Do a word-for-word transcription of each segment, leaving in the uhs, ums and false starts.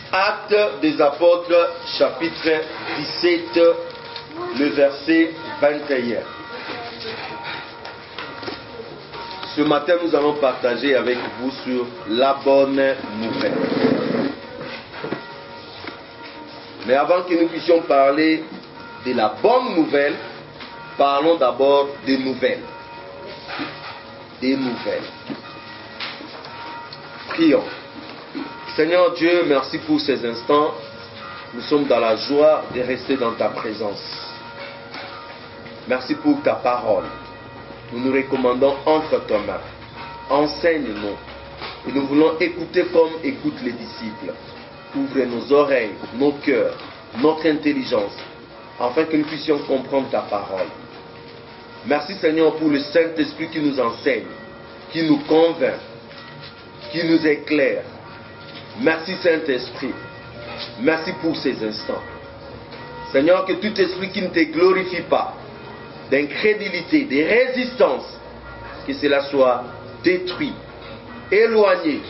Actes des apôtres, chapitre dix-sept, le verset vingt et un. Ce matin, nous allons partager avec vous sur la bonne nouvelle. Mais avant que nous puissions parler de la bonne nouvelle, parlons d'abord des nouvelles. Des nouvelles. Prions. Seigneur Dieu, merci pour ces instants. Nous sommes dans la joie de rester dans ta présence. Merci pour ta parole. Nous nous recommandons entre tes mains. Enseigne-nous. Et nous voulons écouter comme écoutent les disciples. Ouvre nos oreilles, nos cœurs, notre intelligence, afin que nous puissions comprendre ta parole. Merci Seigneur pour le Saint-Esprit qui nous enseigne, qui nous convainc, qui nous éclaire. Merci Saint-Esprit. Merci pour ces instants. Seigneur, que tout esprit qui ne te glorifie pas, d'incrédulité, de résistance, que cela soit détruit, éloigné,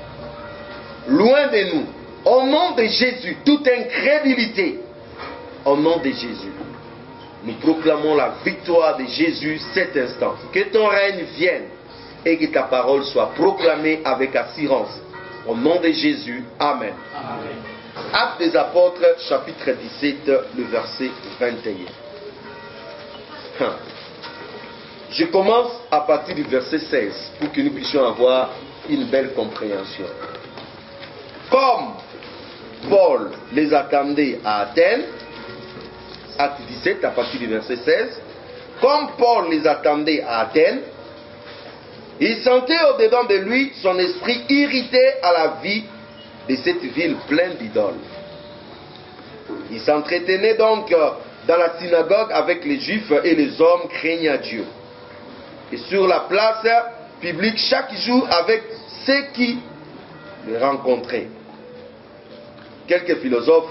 loin de nous. Au nom de Jésus, toute incrédulité, au nom de Jésus, nous proclamons la victoire de Jésus cet instant. Que ton règne vienne et que ta parole soit proclamée avec assurance. Au nom de Jésus, Amen. Amen. Actes des apôtres, chapitre dix-sept, le verset vingt et un. Je commence à partir du verset seize pour que nous puissions avoir une belle compréhension. Comme Paul les attendait à Athènes, acte dix-sept à partir du verset seize, comme Paul les attendait à Athènes, il sentait au-dedans de lui son esprit irrité à la vie de cette ville pleine d'idoles. Il s'entretenait donc dans la synagogue avec les Juifs et les hommes craignant Dieu. Et sur la place publique chaque jour avec ceux qui le rencontraient. Quelques philosophes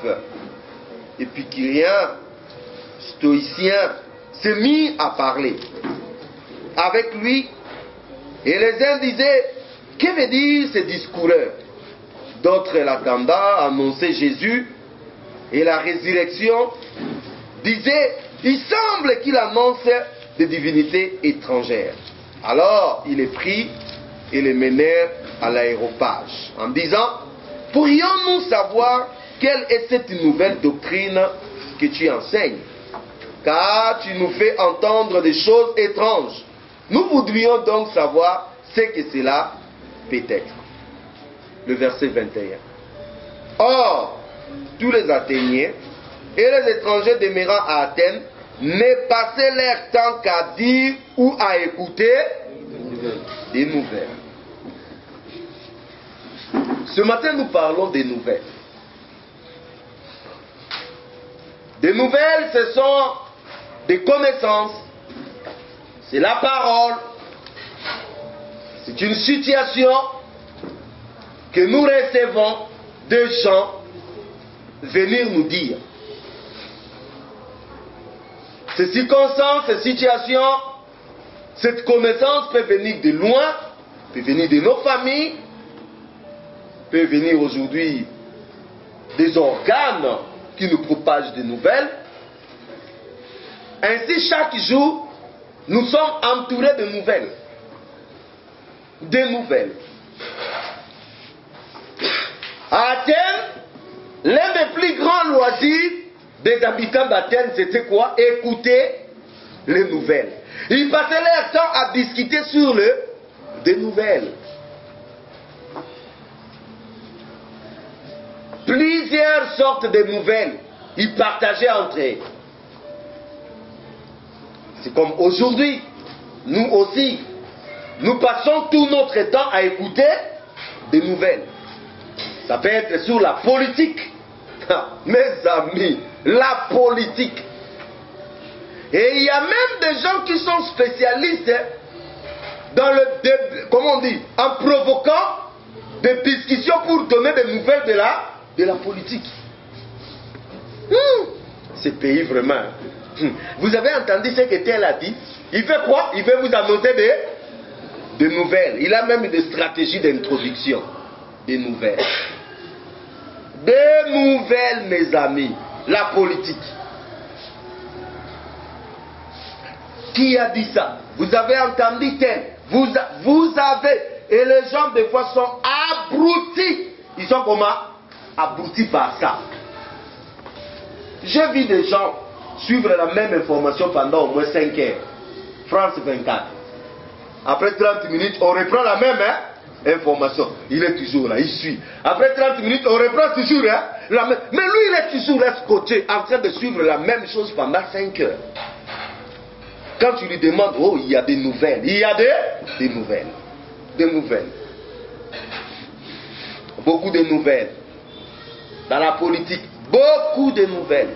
épicuriens, stoïciens, se mirent à parler avec lui. Et les uns disaient, que veut dire ce discoureur? D'autres l'attendant, annonçaient Jésus et la résurrection, disaient, il semble qu'il annonce des divinités étrangères. Alors il les prit et les menèrent à l'aéropage en disant, pourrions-nous savoir quelle est cette nouvelle doctrine que tu enseignes? Car tu nous fais entendre des choses étranges. Nous voudrions donc savoir ce que cela peut être. Le verset vingt et un. Or, tous les Athéniens et les étrangers demeurant à Athènes ne passaient leur temps qu'à dire ou à écouter des nouvelles. Ce matin, nous parlons des nouvelles. Des nouvelles, ce sont des connaissances. C'est la parole. C'est une situation que nous recevons de gens venir nous dire. Ces circonstances, ces situations, cette connaissance peut venir de loin, peut venir de nos familles, peut venir aujourd'hui des organes qui nous propagent des nouvelles. Ainsi, chaque jour, nous sommes entourés de nouvelles. Des nouvelles. À Athènes, l'un des plus grands loisirs des habitants d'Athènes, c'était quoi? Écouter les nouvelles. Ils passaient leur temps à discuter sur le, des nouvelles. Plusieurs sortes de nouvelles. Ils partageaient entre eux. C'est comme aujourd'hui, nous aussi, nous passons tout notre temps à écouter des nouvelles. Ça peut être sur la politique. Mes amis, la politique. Et il y a même des gens qui sont spécialistes dans le, de, comment on dit, en provoquant des discussions pour donner des nouvelles de la, de la politique. Hum, ce pays vraiment. Hum. Vous avez entendu ce que tel a dit? Il fait quoi? Il veut vous annoncer des, des nouvelles. Il a même des stratégies d'introduction des nouvelles. Des nouvelles, mes amis. La politique. Qui a dit ça? Vous avez entendu tel. Vous, vous avez. Et les gens, des fois, sont abrutis. Ils sont comment? Abrutis par ça. J'ai vu des gens suivre la même information pendant au moins cinq heures. France vingt-quatre. Après trente minutes, on reprend la même hein, information. Il est toujours là, il suit. Après trente minutes, on reprend toujours hein, la même. Mais lui, il est toujours là, scotché, en train de suivre la même chose pendant cinq heures. Quand tu lui demandes, oh, il y a des nouvelles. Il y a des, des nouvelles. Des nouvelles. Beaucoup de nouvelles. Dans la politique, beaucoup de nouvelles.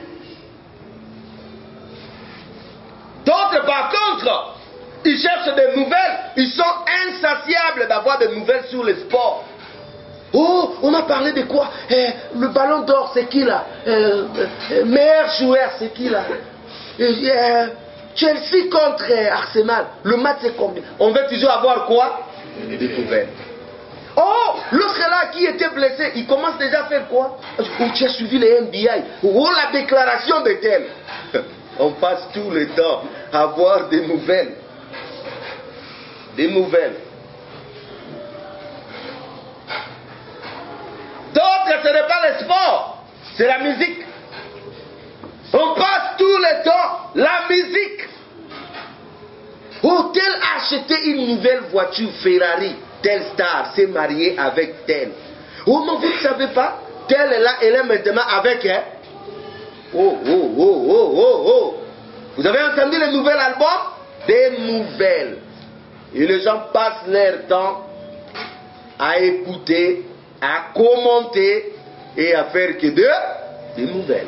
D'autres, par contre, ils cherchent des nouvelles. Ils sont insatiables d'avoir des nouvelles sur le sport. Oh, on a parlé de quoi? eh, Le ballon d'or, c'est qui là? euh, euh, Meilleur joueur, c'est qui là? euh, euh, Chelsea contre euh, Arsenal. Le match, c'est combien? On veut toujours avoir quoi? Des nouvelles. Oh, l'autre là qui était blessé, il commence déjà à faire quoi? Oh, tu as suivi les N B A. Oh, la déclaration de tel. On passe tout le temps à avoir des nouvelles. Des nouvelles. D'autres, ce n'est pas le sport, c'est la musique. On passe tout le temps la musique. Oh, tel a acheté une nouvelle voiture Ferrari. Telle star s'est mariée avec telle. Oh, mais vous ne savez pas? Telle est là, elle est maintenant avec elle. Oh, oh, oh, oh, oh, oh. Vous avez entendu les nouveaux albums? Des nouvelles. Et les gens passent leur temps à écouter, à commenter et à faire que de, des nouvelles.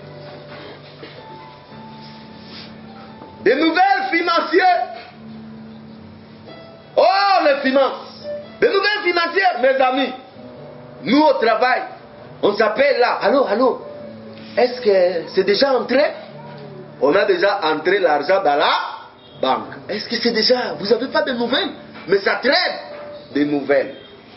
Des nouvelles financières. Oh, les finances. Des nouvelles financières, mes amis. Nous, au travail, on s'appelle là. Allô, allô. Est-ce que c'est déjà entré? On a déjà entré l'argent dans la banque. Est-ce que c'est déjà... Vous n'avez pas de nouvelles? Mais ça traîne. Des nouvelles.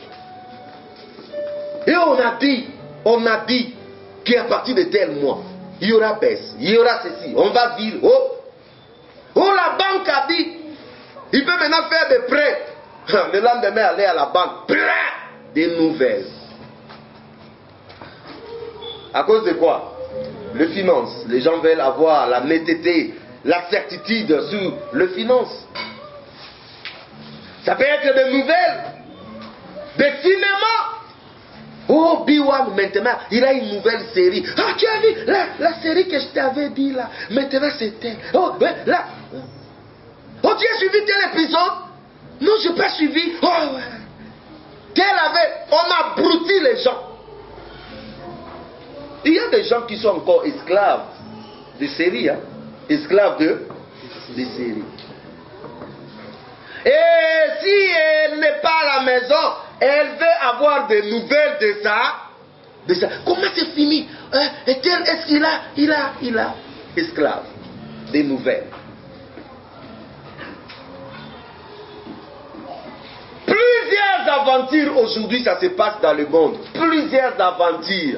Et on a dit, on a dit qu'à partir de tel mois, il y aura baisse, il y aura ceci, on va vivre. Oh, oh, la banque a dit, il peut maintenant faire des prêts. Le lendemain, aller à la banque, prêt, des nouvelles. À cause de quoi? Les finances. Les gens veulent avoir la netteté, la certitude sur les finances. Ça peut être des nouvelles, des cinémas. Oh, B un maintenant, il a une nouvelle série. Ah, tu as vu la, la série que je t'avais dit là. Maintenant c'était. Oh, ben, là. Oh, tu as suivi tel épisode? Non, je n'ai pas suivi. Oh, ouais. Tel avait. On a brouti les gens. Il y a des gens qui sont encore esclaves de séries. Hein? Esclaves de, de séries. Et si elle n'est pas à la maison, elle veut avoir des nouvelles de ça. De ça. Comment c'est fini? hein? Est-ce qu'il a, il a, il a, esclave. Des nouvelles. Plusieurs aventures aujourd'hui, ça se passe dans le monde. Plusieurs aventures.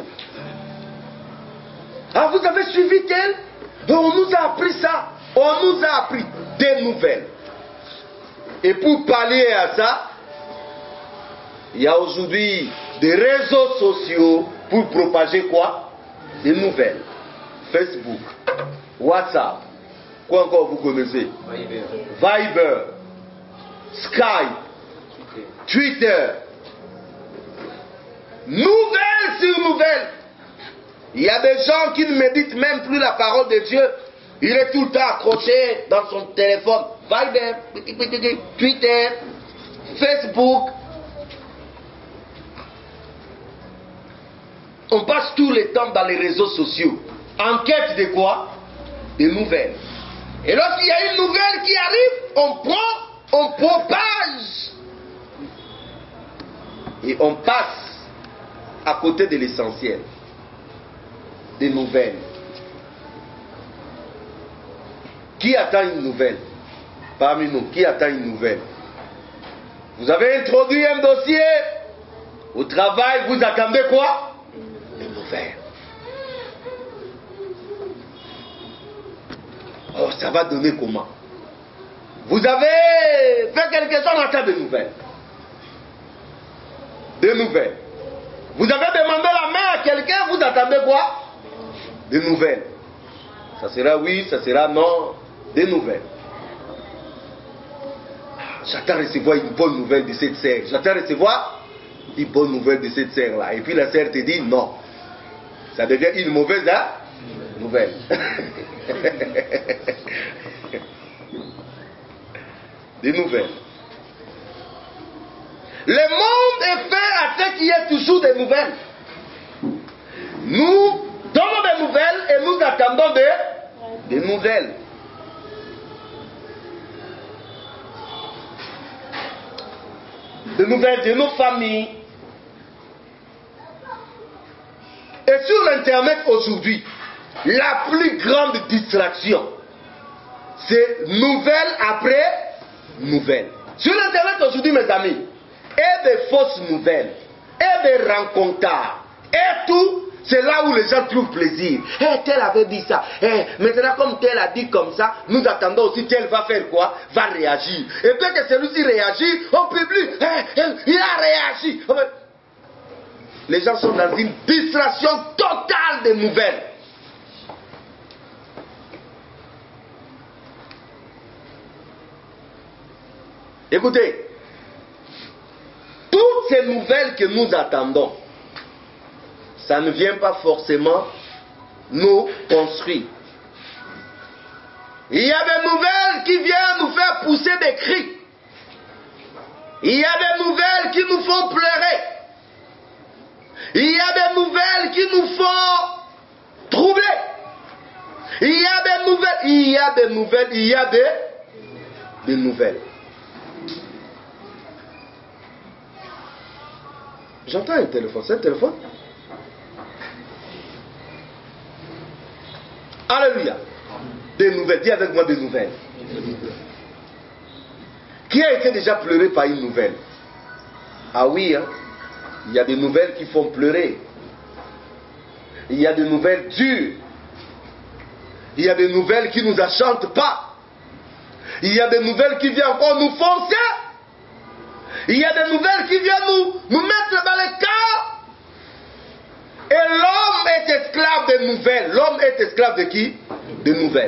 Ah, vous avez suivi tel? On nous a appris ça. On nous a appris des nouvelles. Et pour pallier à ça, il y a aujourd'hui des réseaux sociaux pour propager quoi? Des nouvelles. Facebook, WhatsApp, quoi encore vous connaissez? Viber, Viber, Skype, Twitter. Nouvelles sur nouvelles. Il y a des gens qui ne méditent même plus la parole de Dieu. Il est tout le temps accroché dans son téléphone. Viber, Twitter, Facebook. On passe tout le temps dans les réseaux sociaux. En quête de quoi? Des nouvelles. Et lorsqu'il y a une nouvelle qui arrive, on prend, on propage. Et on passe à côté de l'essentiel. Des nouvelles. Qui attend une nouvelle? Parmi nous, qui attend une nouvelle? Vous avez introduit un dossier au travail, vous attendez quoi? Une nouvelle. nouvelles. Oh, ça va donner comment? Vous avez fait quelque chose en attendant des nouvelles. Des nouvelles. Vous avez demandé la main à quelqu'un, vous attendez quoi? Des nouvelles. Ça sera oui, ça sera non. Des nouvelles. J'attends recevoir une bonne nouvelle de cette sœur. J'attends recevoir une bonne nouvelle de cette sœur-là. Et puis la sœur te dit non. Ça devient une mauvaise hein? Nouvelle. Des nouvelles. Le monde est fait à ce qu'il y ait toujours des nouvelles. Nous donnons des nouvelles et nous attendons des, des nouvelles. Des nouvelles de nos familles. Et sur l'internet aujourd'hui, la plus grande distraction, c'est nouvelles après nouvelles. Sur l'internet aujourd'hui, mes amis, et des fausses nouvelles, et des rencontres, et tout, c'est là où les gens trouvent plaisir. Eh, tel avait dit ça. Eh, maintenant, comme tel a dit comme ça, nous attendons aussi tel va faire quoi? Va réagir. Et dès que celui-ci réagit, on publie. Eh, eh, il a réagi. Les gens sont dans une distraction totale des nouvelles. Écoutez, toutes ces nouvelles que nous attendons, ça ne vient pas forcément nous construire. Il y a des nouvelles qui viennent nous faire pousser des cris. Il y a des nouvelles qui nous font pleurer. Il y a des nouvelles qui nous font troubler. Il y a des nouvelles, il y a des nouvelles, il y a des, des nouvelles. J'entends un téléphone, c'est un téléphone? Alléluia. Des nouvelles, dis avec moi des nouvelles. Qui a été déjà pleuré par une nouvelle? Ah oui, hein? Il y a des nouvelles qui font pleurer. Il y a des nouvelles dures. Il y a des nouvelles qui ne nous enchantent pas. Il y a des nouvelles qui viennent encore nous foncer. Il y a des nouvelles qui viennent nous, nous mettre dans les cas. Et l'homme est esclave des nouvelles. L'homme est esclave de qui? Des nouvelles.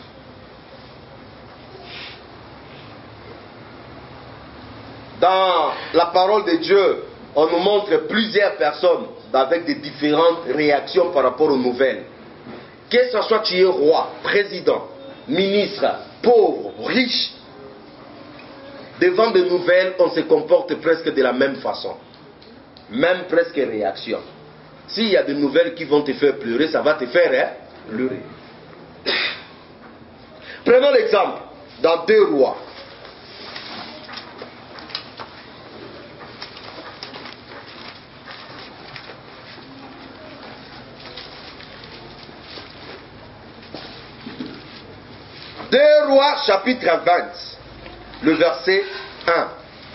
Dans la parole de Dieu, on nous montre plusieurs personnes avec des différentes réactions par rapport aux nouvelles. Que ce soit tu es roi, président, ministre, pauvre, riche, devant des nouvelles, on se comporte presque de la même façon. Même presque réaction. S'il y a des nouvelles qui vont te faire pleurer, ça va te faire hein, pleurer. Prenons l'exemple dans deux rois. Deux rois chapitre vingt, le verset un.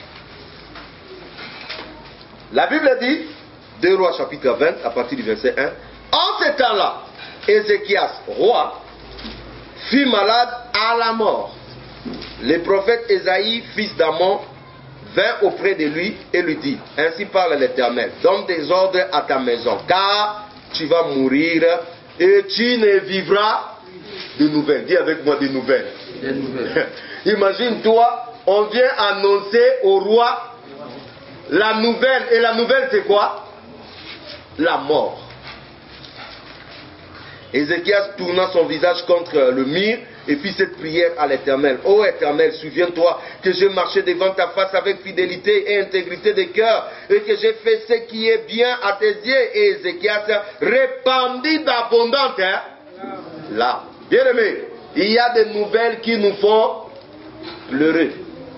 La Bible dit, deux rois chapitre vingt, à partir du verset un. En ce temps-là, Ézéchias, roi, fut malade à la mort. Le prophète Ésaïe, fils d'Amon, vint auprès de lui et lui dit, ainsi parle l'Éternel, donne des ordres à ta maison, car tu vas mourir et tu ne vivras de nouvelles. Dis avec moi des nouvelles. Des nouvelles. Imagine-toi, on vient annoncer au roi la nouvelle. Et la nouvelle c'est quoi? La mort. Ézéchias tourna son visage contre le mur et fit cette prière à l'Éternel. Ô Éternel, souviens-toi que j'ai marché devant ta face avec fidélité et intégrité de cœur et que j'ai fait ce qui est bien à tes yeux. Et Ézéchias répandit d'abondantes hein, larmes. Bien aimé, il y a des nouvelles qui nous font pleurer.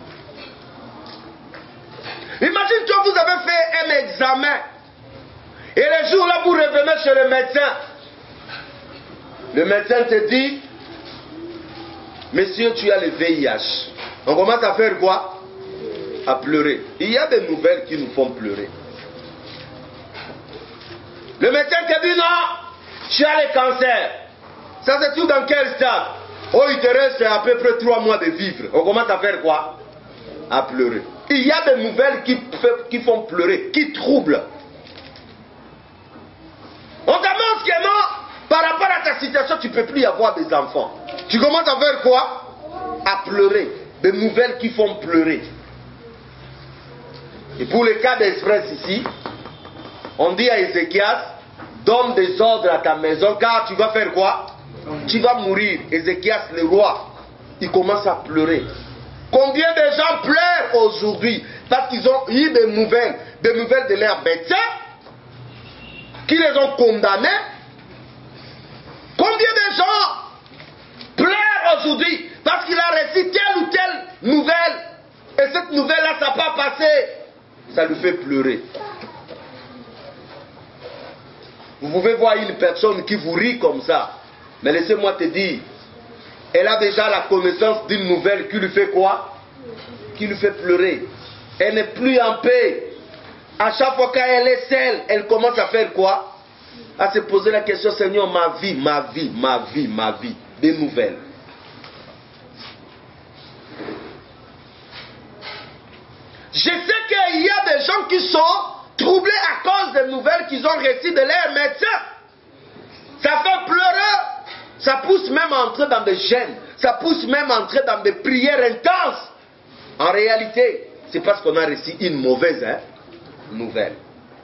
Imagine que vous avez fait un examen et le jour là vous revenez chez le médecin. Le médecin te dit, monsieur, tu as le V I H. On commence à faire quoi? À pleurer. Il y a des nouvelles qui nous font pleurer. Le médecin te dit non, tu as le cancer. Ça c'est tout dans quel stade? Oh, il te reste à peu près trois mois de vivre. On commence à faire quoi? À pleurer. Il y a des nouvelles qui, qui font pleurer, qui troublent. On t'annonce que non, par rapport à ta situation, tu ne peux plus avoir des enfants. Tu commences à faire quoi? À pleurer. Des nouvelles qui font pleurer. Et pour le cas d'Express ici, on dit à Ézéchias, donne des ordres à ta maison, car tu vas faire quoi? Tu vas mourir. Ézéchias, le roi, il commence à pleurer. Combien de gens pleurent aujourd'hui parce qu'ils ont eu des nouvelles, des nouvelles de leurs médecins qui les ont condamnés? Combien de gens pleurent aujourd'hui parce qu'il a reçu telle ou telle nouvelle et cette nouvelle-là, ça n'a pas passé? Ça lui fait pleurer. Vous pouvez voir une personne qui vous rit comme ça, mais laissez-moi te dire, elle a déjà la connaissance d'une nouvelle qui lui fait quoi? Qui lui fait pleurer. Elle n'est plus en paix. À chaque fois qu'elle est seule, elle commence à faire quoi? À se poser la question, Seigneur, ma vie, ma vie, ma vie, ma vie. Des nouvelles. Je sais qu'il y a des gens qui sont troublés à cause des nouvelles qu'ils ont reçues de leurs médecins. Ça fait pleurer. Ça pousse même à entrer dans des gènes. Ça pousse même à entrer dans des prières intenses. En réalité, c'est parce qu'on a reçu une mauvaise hein, nouvelle.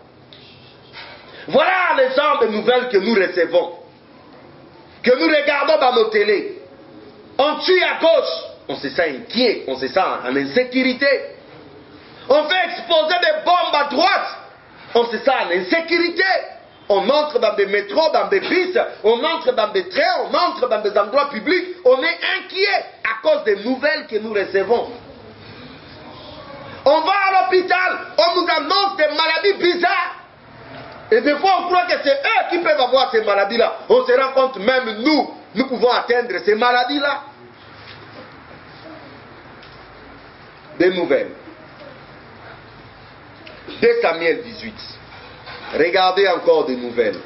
Voilà les genres de nouvelles que nous recevons. Que nous regardons dans nos télés. On tue à gauche. On se sent inquiet. On se sent en insécurité. On fait exploser des bombes à droite. On se sent en insécurité. On entre dans des métros, dans des bus, on entre dans des trains, on entre dans des endroits publics. On est inquiet à cause des nouvelles que nous recevons. On va à l'hôpital, on nous annonce des maladies bizarres. Et des fois, on croit que c'est eux qui peuvent avoir ces maladies-là. On se rend compte, même nous, nous pouvons atteindre ces maladies-là. Des nouvelles. deux Samuel dix-huit. Regardez encore des nouvelles.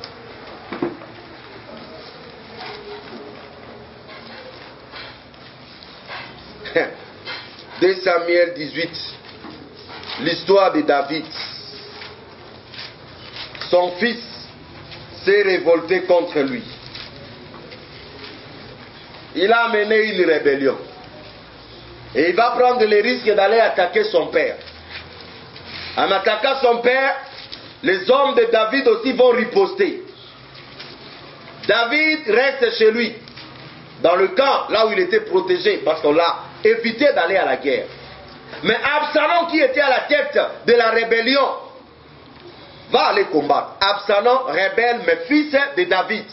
deux Samuel dix-huit. L'histoire de David. Son fils s'est révolté contre lui. Il a mené une rébellion. Et il va prendre le risque d'aller attaquer son père. En attaquant son père, les hommes de David aussi vont riposter. David reste chez lui, dans le camp, là où il était protégé, parce qu'on l'a évité d'aller à la guerre. Mais Absalom, qui était à la tête de la rébellion, va aller combattre. Absalom rebelle, mais fils de David.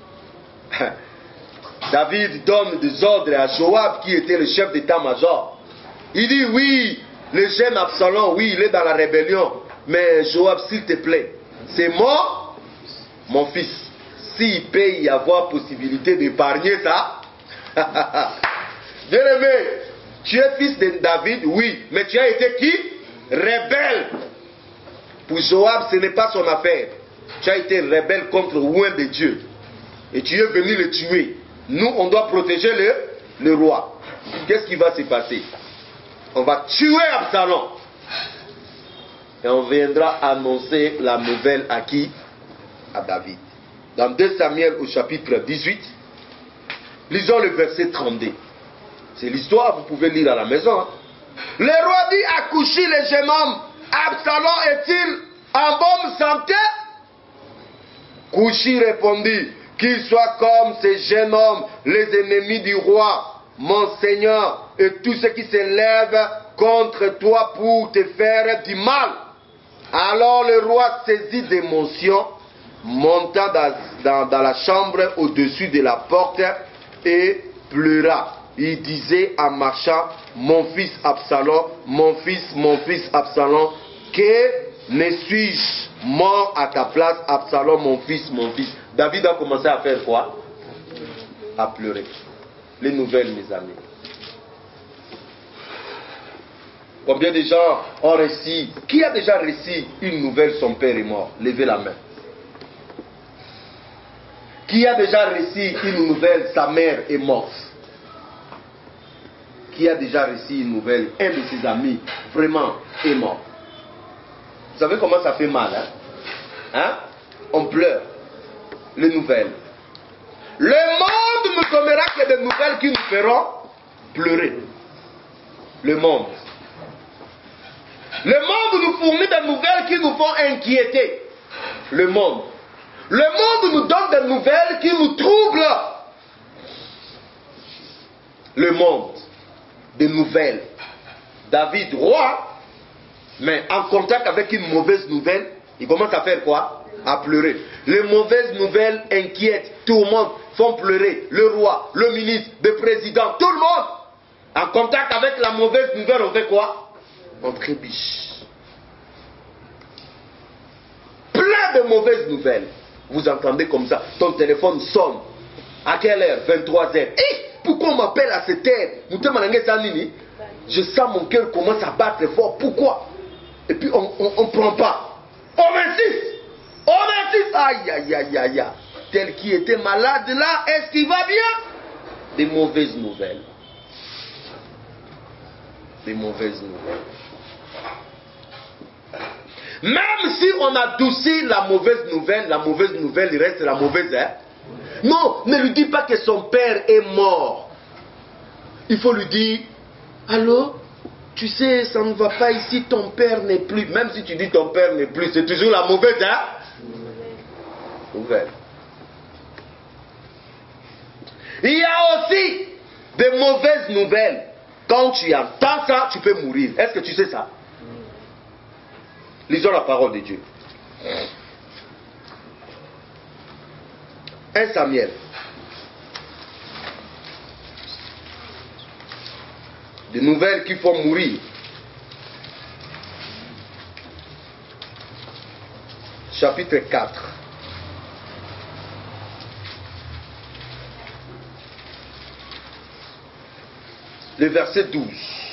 David donne des ordres à Joab, qui était le chef d'état-major. Il dit, oui, le jeune Absalom, oui, il est dans la rébellion. Mais Joab, s'il te plaît, c'est moi, mon fils. S'il peut y avoir possibilité d'épargner ça. Bien-aimé, tu es fils de David, oui, mais tu as été qui? Rebelle. Pour Joab, ce n'est pas son affaire. Tu as été rebelle contre le roi de Dieu. Et tu es venu le tuer. Nous, on doit protéger le, le roi. Qu'est-ce qui va se passer? On va tuer Absalom. Et on viendra annoncer la nouvelle à qui? À David. Dans deux Samuel au chapitre dix-huit, lisons le verset trente-deux. C'est l'histoire, vous pouvez lire à la maison. Hein. Le roi dit à Couchi, le jeune homme, Absalom est-il en bonne santé? Couchi répondit, qu'il soit comme ces jeunes hommes, les ennemis du roi, mon Seigneur, et tous ceux qui s'élèvent contre toi pour te faire du mal. Alors le roi saisit d'émotion, monta dans, dans, dans la chambre au-dessus de la porte et pleura. Il disait en marchant, mon fils Absalom, mon fils, mon fils Absalom, que ne suis-je mort à ta place, Absalom, mon fils, mon fils. David a commencé à faire quoi? À pleurer. Les nouvelles, mes amis. Combien de gens ont réussi? Qui a déjà réussi une nouvelle, son père est mort? Levez la main. Qui a déjà reçu une nouvelle, sa mère est morte? Qui a déjà reçu une nouvelle, un de ses amis vraiment est mort? Vous savez comment ça fait mal, hein? Hein? On pleure. Les nouvelles. Le monde ne donnera que des nouvelles qui nous feront pleurer. Le monde. Le monde nous fournit des nouvelles qui nous font inquiéter. Le monde. Le monde nous donne des nouvelles qui nous troublent. Le monde. Des nouvelles. David, roi, mais en contact avec une mauvaise nouvelle, il commence à faire quoi? À pleurer. Les mauvaises nouvelles inquiètent, tourmentent, font pleurer le roi, le ministre, le président, tout le monde. En contact avec la mauvaise nouvelle, on fait quoi? On trébuche. Plein de mauvaises nouvelles. Vous entendez comme ça, ton téléphone sonne. À quelle heure? vingt-trois heures. Hey, pourquoi on m'appelle à cette heure? Je sens mon cœur commence à battre fort. Pourquoi? Et puis on ne prend pas. On insiste. On insiste. Aïe, aïe, aïe, aïe. Tel qui était malade là, est-ce qu'il va bien? Des mauvaises nouvelles. Des mauvaises nouvelles. Même si on adoucit la mauvaise nouvelle, la mauvaise nouvelle, il reste la mauvaise, hein? Non, ne lui dis pas que son père est mort. Il faut lui dire, allô, tu sais, ça ne va pas ici, ton père n'est plus. Même si tu dis ton père n'est plus, c'est toujours la mauvaise, hein? Nouvelle. Il y a aussi des mauvaises nouvelles. Quand tu entends ça, tu peux mourir. Est-ce que tu sais ça? Lisons la parole de Dieu. un Samuel. Des nouvelles qui font mourir. Chapitre quatre. Le verset douze.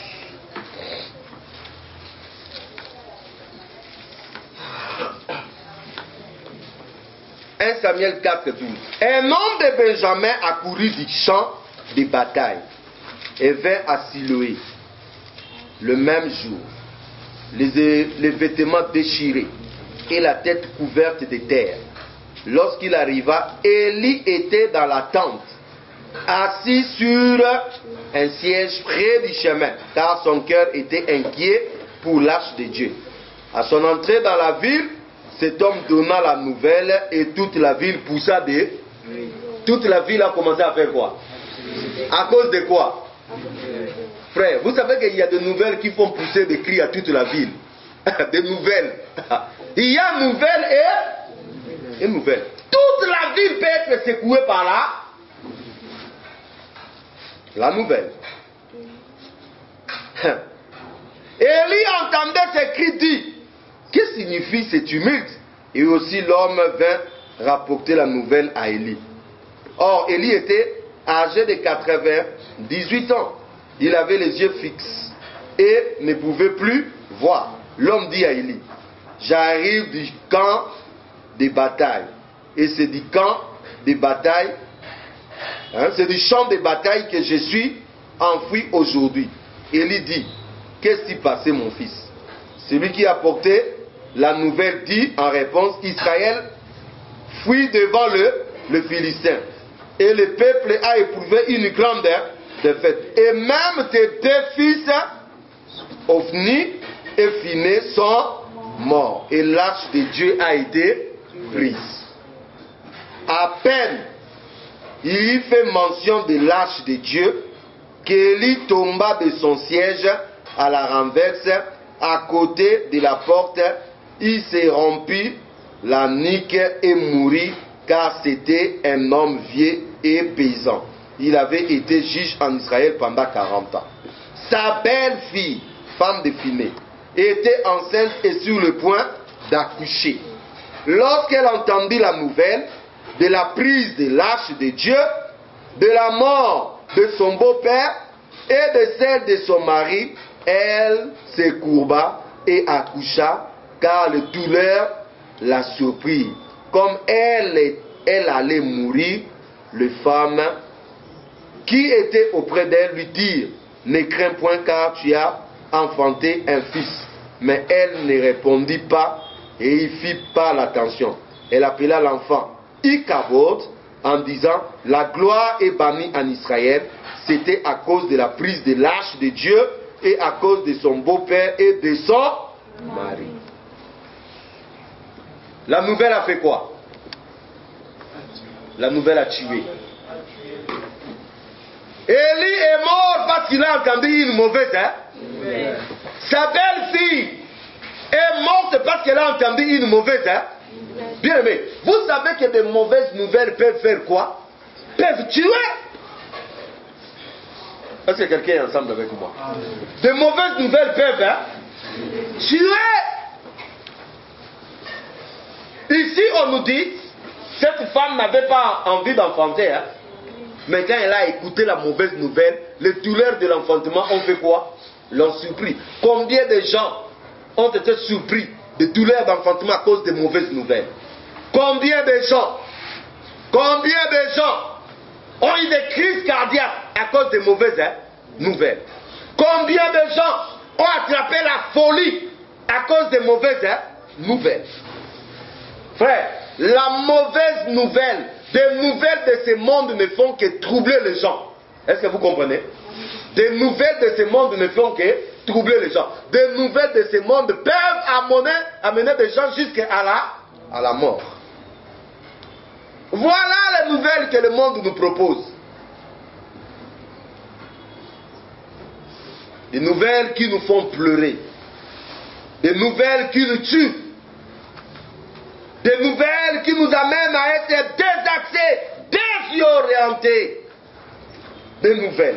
un Samuel quatre, douze. Un homme de Benjamin accourut du champ de bataille et vint à Siloé le même jour, les, les vêtements déchirés et la tête couverte de terre. Lorsqu'il arriva, Élie était dans la tente, assis sur un siège près du chemin, car son cœur était inquiet pour l'arche de Dieu. À son entrée dans la ville, cet homme donna la nouvelle et toute la ville poussa des... Toute la ville a commencé à faire quoi? À cause de quoi? Frère, vous savez qu'il y a des nouvelles qui font pousser des cris à toute la ville. Des nouvelles. Il y a une nouvelle et une nouvelle. Toute la ville peut être secouée par là. La nouvelle. Élie entendait ces cris, dit, que signifie ce tumulte? Et aussi l'homme vint rapporter la nouvelle à Élie. Or, Élie était âgé de quatre-vingt-dix-huit ans. Il avait les yeux fixes et ne pouvait plus voir. L'homme dit à Élie, j'arrive du camp de bataille. Et c'est du camp de bataille, hein, c'est du champ de bataille que je suis enfoui aujourd'hui. Élie dit, qu'est-ce qui passait mon fils? Celui qui a porté la nouvelle dit en réponse, Israël fuit devant le, le Philistin. Et le peuple a éprouvé une grande défaite. Et même tes deux fils, Ophni et Phiné, sont morts. Et l'arche de Dieu a été prise. À peine il fait mention de l'arche de Dieu, qu'Élie tomba de son siège à la renverse, à côté de la porte. Il se rompit la nuque et mourut, car c'était un homme vieux et paysan. Il avait été juge en Israël pendant quarante ans. Sa belle-fille, femme de Phiné, était enceinte et sur le point d'accoucher. Lorsqu'elle entendit la nouvelle de la prise de l'arche de Dieu, de la mort de son beau-père et de celle de son mari, elle se courba et accoucha, car le douleur la surprit. Comme elle elle allait mourir, les femmes qui étaient auprès d'elle lui dirent, ne crains point car tu as enfanté un fils. Mais elle ne répondit pas et y fit pas l'attention. Elle appela l'enfant Ichabod en disant, la gloire est bannie en Israël. C'était à cause de la prise de l'arche de Dieu et à cause de son beau-père et de son mari. La nouvelle a fait quoi? La nouvelle a tué. Élie est mort parce qu'il a entendu une mauvaise. Hein? Sa belle-fille est morte parce qu'elle a entendu une mauvaise. Hein? Bien aimé, vous savez que de mauvaises nouvelles peuvent faire quoi? Peuvent tuer. Est-ce que quelqu'un est ensemble avec moi? De mauvaises nouvelles peuvent hein, tuer. Ici, on nous dit, cette femme n'avait pas envie d'enfanter. Hein. Mais quand elle a écouté la mauvaise nouvelle, les douleurs de l'enfantement ont fait quoi? L'ont surpris. Combien de gens ont été surpris de douleurs d'enfantement à cause des mauvaises nouvelles? Combien de gens, combien de gens ont eu des crises cardiaques à cause des mauvaises hein, nouvelles? Combien de gens ont attrapé la folie à cause des mauvaises hein, nouvelles? Frère, la mauvaise nouvelle, des nouvelles de ce monde ne font que troubler les gens. Est-ce que vous comprenez? Des nouvelles de ce monde ne font que troubler les gens. Des nouvelles de ce monde peuvent amener, amener des gens jusqu'à la, à la mort. Voilà les nouvelles que le monde nous propose. Des nouvelles qui nous font pleurer. Des nouvelles qui nous tuent. Des nouvelles qui nous amènent à être désaxés, désorientés. Des nouvelles.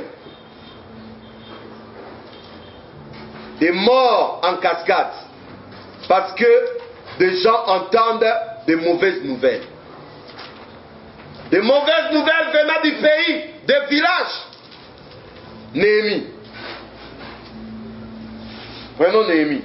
Des morts en cascade. Parce que des gens entendent des mauvaises nouvelles. Des mauvaises nouvelles venant du pays, des villages. Néhémie. Prenons Néhémie.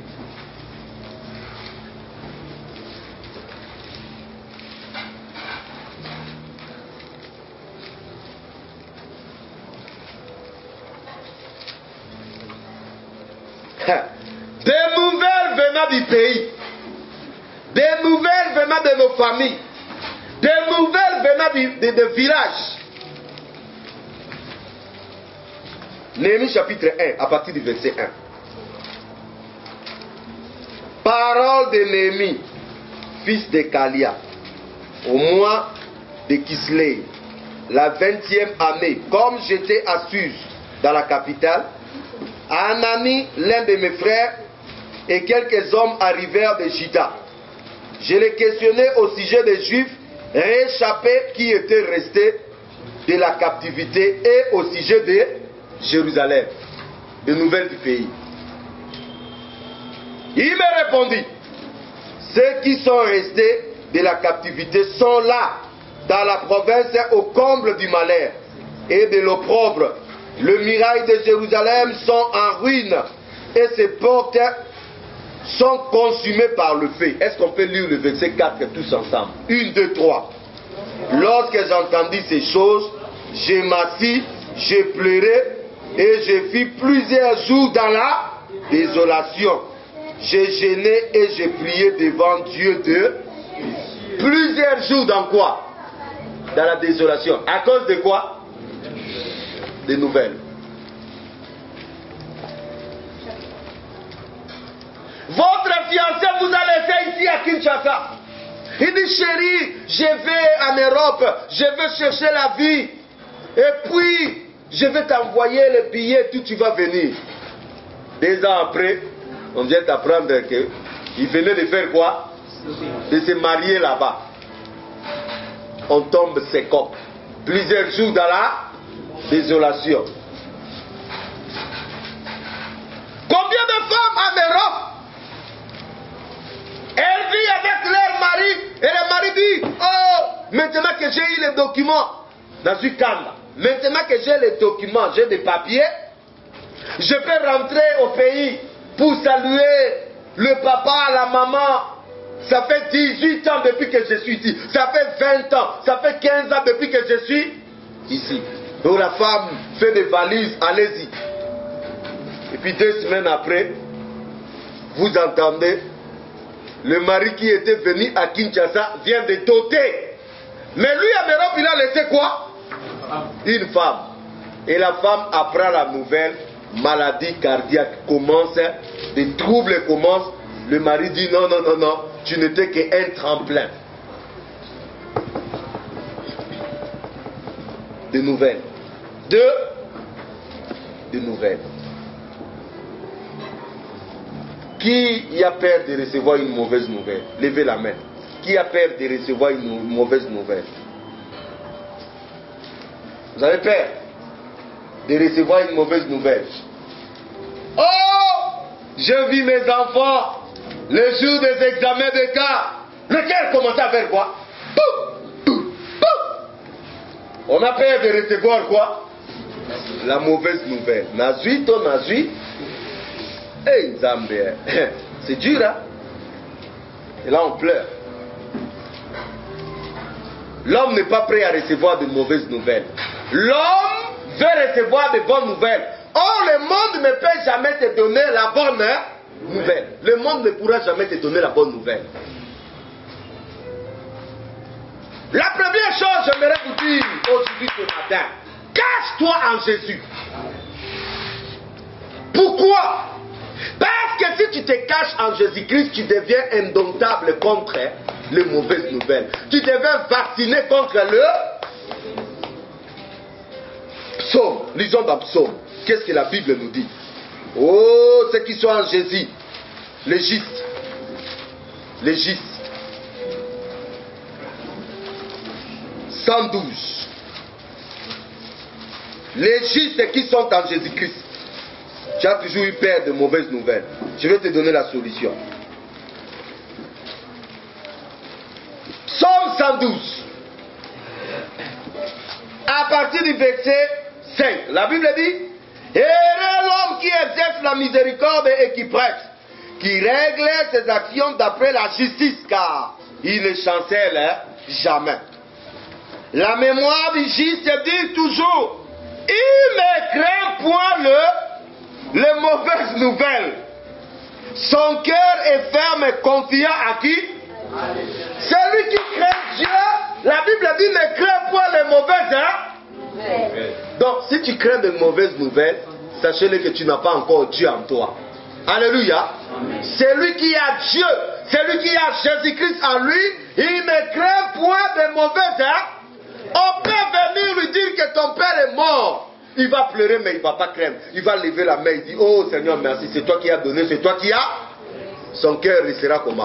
Des nouvelles venant du pays, des nouvelles venant de nos familles, des nouvelles venant du, de, de villages. Néhémie chapitre un, à partir du verset un. Parole de Néhémie, fils de Kalia, au mois de Kislev, la vingtième année, comme j'étais à Suse, dans la capitale, Anani, l'un de mes frères, et quelques hommes arrivèrent de Juda. Je les questionnais au sujet des Juifs réchappés qui étaient restés de la captivité et au sujet de Jérusalem, des nouvelles du pays. Il me répondit, ceux qui sont restés de la captivité sont là, dans la province au comble du malheur et de l'opprobre. Le muraille de Jérusalem sont en ruine et ses portes sont consumées par le feu. Est-ce qu'on peut lire le verset quatre tous ensemble? un, deux, trois. Lorsque j'entendis ces choses, je m'assis, j'ai pleuré et j'ai fui plusieurs jours dans la désolation. J'ai gêné et j'ai prié devant Dieu de plusieurs jours dans quoi? Dans la désolation. À cause de quoi? Des nouvelles. Votre fiancé vous a laissé ici à Kinshasa. Il dit, chérie, je vais en Europe, je vais chercher la vie. Et puis, je vais t'envoyer le billet, tout tu vas venir. Deux ans après, on vient t'apprendre qu'il venait de faire quoi? De se marier là-bas. On tombe ses coques. Plusieurs jours dans la désolation. Combien de femmes en Europe, elles vivent avec leur mari et le mari dit, oh, maintenant que j'ai eu les documents, dans une cambre, maintenant que j'ai les documents, j'ai des papiers, je peux rentrer au pays pour saluer le papa, la maman Ça fait dix-huit ans depuis que je suis ici. Ça fait vingt ans. Ça fait quinze ans depuis que je suis ici. Donc la femme fait des valises, allez-y. Et puis deux semaines après, vous entendez, le mari qui était venu à Kinshasa vient de doter. Mais lui en Europe, il a laissé quoi? Une femme. Et la femme apprend la nouvelle, maladie cardiaque commence, des troubles commencent. Le mari dit non, non, non, non, tu n'étais qu'un tremplin. Des nouvelles. Deux, des nouvelles. Qui y a peur de recevoir une mauvaise nouvelle? Levez la main. Qui a peur de recevoir une mauvaise nouvelle? Vous avez peur de recevoir une mauvaise nouvelle? Oh! Je vis mes enfants le jour des examens de cas. Le cœur commence à faire quoi? Boum, boum, boum. On a peur de recevoir quoi? La mauvaise nouvelle. Nazui, ton Nazui. Hey, Zambé. C'est dur, hein? Et là, on pleure. L'homme n'est pas prêt à recevoir de mauvaises nouvelles. L'homme veut recevoir de bonnes nouvelles. Or, le monde ne peut jamais te donner la bonne nouvelle. Le monde ne pourra jamais te donner la bonne nouvelle. La première chose, j'aimerais vous dire aujourd'hui ce matin, cache-toi en Jésus. Pourquoi? Parce que si tu te caches en Jésus-Christ, tu deviens indomptable contre les mauvaises nouvelles. Tu deviens vacciné contre le psaume. Lisons dans psaume. Qu'est-ce que la Bible nous dit? Oh, ceux qui sont en Jésus, les justes, les justes. cent douze. Les justes qui sont en Jésus-Christ. Tu as toujours eu peur de mauvaises nouvelles. Je vais te donner la solution. Psaume cent douze. À partir du verset cinq, la Bible dit: heureux l'homme qui exerce la miséricorde et qui prête, qui règle ses actions d'après la justice, car il ne chancelle jamais. La mémoire du juste dit toujours: il ne craint point le, les mauvaises nouvelles. Son cœur est ferme et confiant à qui? Celui qui craint Dieu, la Bible dit, ne craint point les mauvaises, hein? Donc, si tu crains de mauvaises nouvelles, sachez-le que tu n'as pas encore Dieu en toi. Alléluia. Celui qui a Dieu, celui qui a Jésus-Christ en lui, il ne craint point de mauvaises, hein? On peut venir lui dire que ton père est mort. Il va pleurer, mais il ne va pas craindre. Il va lever la main, il dit: oh Seigneur, merci, c'est toi qui as donné, c'est toi qui as. Son cœur restera comment?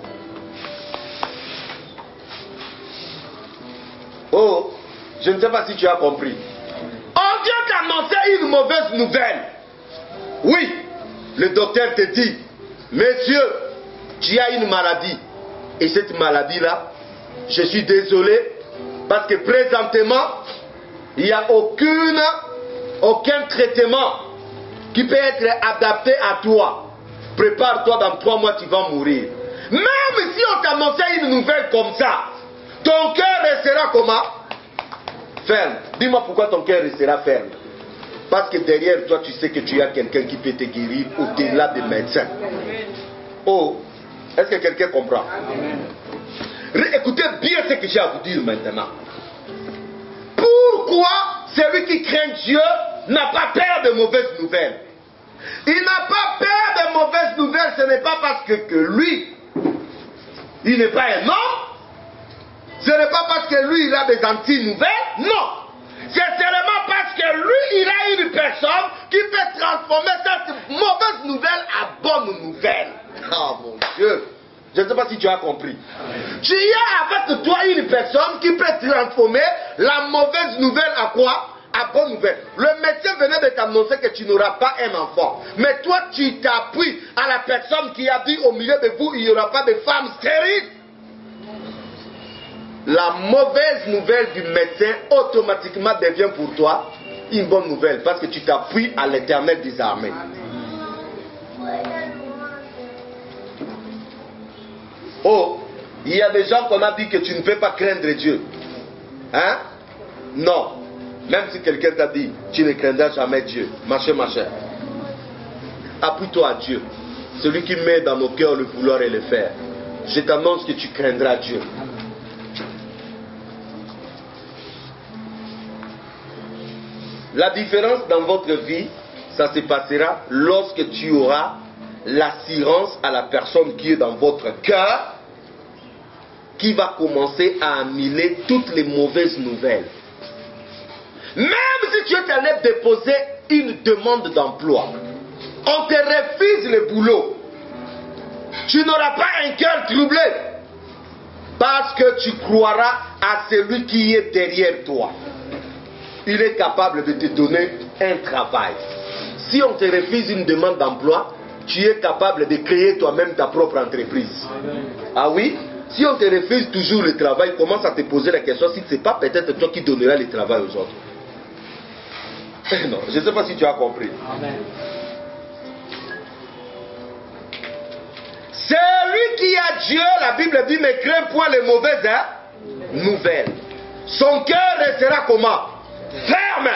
Oh, je ne sais pas si tu as compris. On vient t'annoncer une mauvaise nouvelle. Oui, le docteur te dit: monsieur, tu as une maladie. Et cette maladie-là, je suis désolé, parce que présentement, il n'y a aucune, aucun traitement qui peut être adapté à toi. Prépare-toi, dans trois mois, tu vas mourir. Même si on t'annonçait une nouvelle comme ça, ton cœur restera comment? Ferme. Dis-moi pourquoi ton cœur restera ferme. Parce que derrière toi, tu sais que tu as quelqu'un qui peut te guérir au-delà des médecins. Oh, est-ce que quelqu'un comprend? Écoutez bien ce que j'ai à vous dire maintenant. Pourquoi celui qui craint Dieu n'a pas peur de mauvaises nouvelles? Il n'a pas peur de mauvaises nouvelles, ce n'est pas parce que, que lui, il n'est pas un homme. Ce n'est pas parce que lui, il a des anti-nouvelles. Non. C'est seulement parce que lui, il a une personne qui peut transformer cette mauvaise nouvelle en bonne nouvelle. Oh mon Dieu. Je ne sais pas si tu as compris. Amen. Tu as avec toi une personne qui peut transformer la mauvaise nouvelle à quoi? À bonne nouvelle. Le médecin venait de t'annoncer que tu n'auras pas un enfant. Mais toi, tu t'appuies à la personne qui a dit au milieu de vous, il n'y aura pas de femme stérile. La mauvaise nouvelle du médecin automatiquement devient pour toi une bonne nouvelle. Parce que tu t'appuies à l'Éternel des armées. Oh, il y a des gens qu'on a dit que tu ne peux pas craindre Dieu. Hein? Non. Même si quelqu'un t'a dit, tu ne craindras jamais Dieu. Machin, machin. Appuie-toi à Dieu. Celui qui met dans nos cœurs le vouloir et le faire. Je t'annonce que tu craindras Dieu. La différence dans votre vie, ça se passera lorsque tu auras l'assurance à la personne qui est dans votre cœur, qui va commencer à annuler toutes les mauvaises nouvelles. Même si tu es allé déposer une demande d'emploi, on te refuse le boulot, tu n'auras pas un cœur troublé, parce que tu croiras à celui qui est derrière toi. Il est capable de te donner un travail. Si on te refuse une demande d'emploi, tu es capable de créer toi-même ta propre entreprise. Ah oui? Si on te refuse toujours le travail, commence à te poser la question si ce n'est pas peut-être toi qui donneras le travail aux autres. Non, je ne sais pas si tu as compris. Amen. Celui qui a Dieu, la Bible dit, ne craint point les mauvaises hein, nouvelles. Son cœur restera comment? Ferme.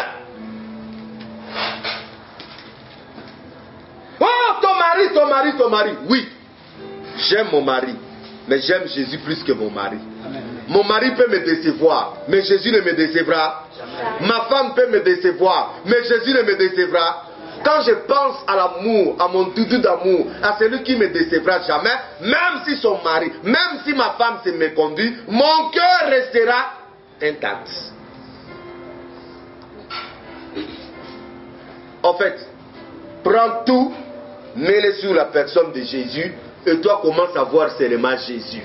Oh, ton mari, ton mari, ton mari. Oui, j'aime mon mari, mais j'aime Jésus plus que mon mari. Amen. Mon mari peut me décevoir, mais Jésus ne me décevra. Jamais. Ma femme peut me décevoir, mais Jésus ne me décevra. Quand je pense à l'amour, à mon doudou d'amour, à celui qui ne me décevra jamais, même si son mari, même si ma femme se méconduit, mon cœur restera intact. En fait, prends tout, mets-le sur la personne de Jésus, et toi commence à voir seulement Jésus.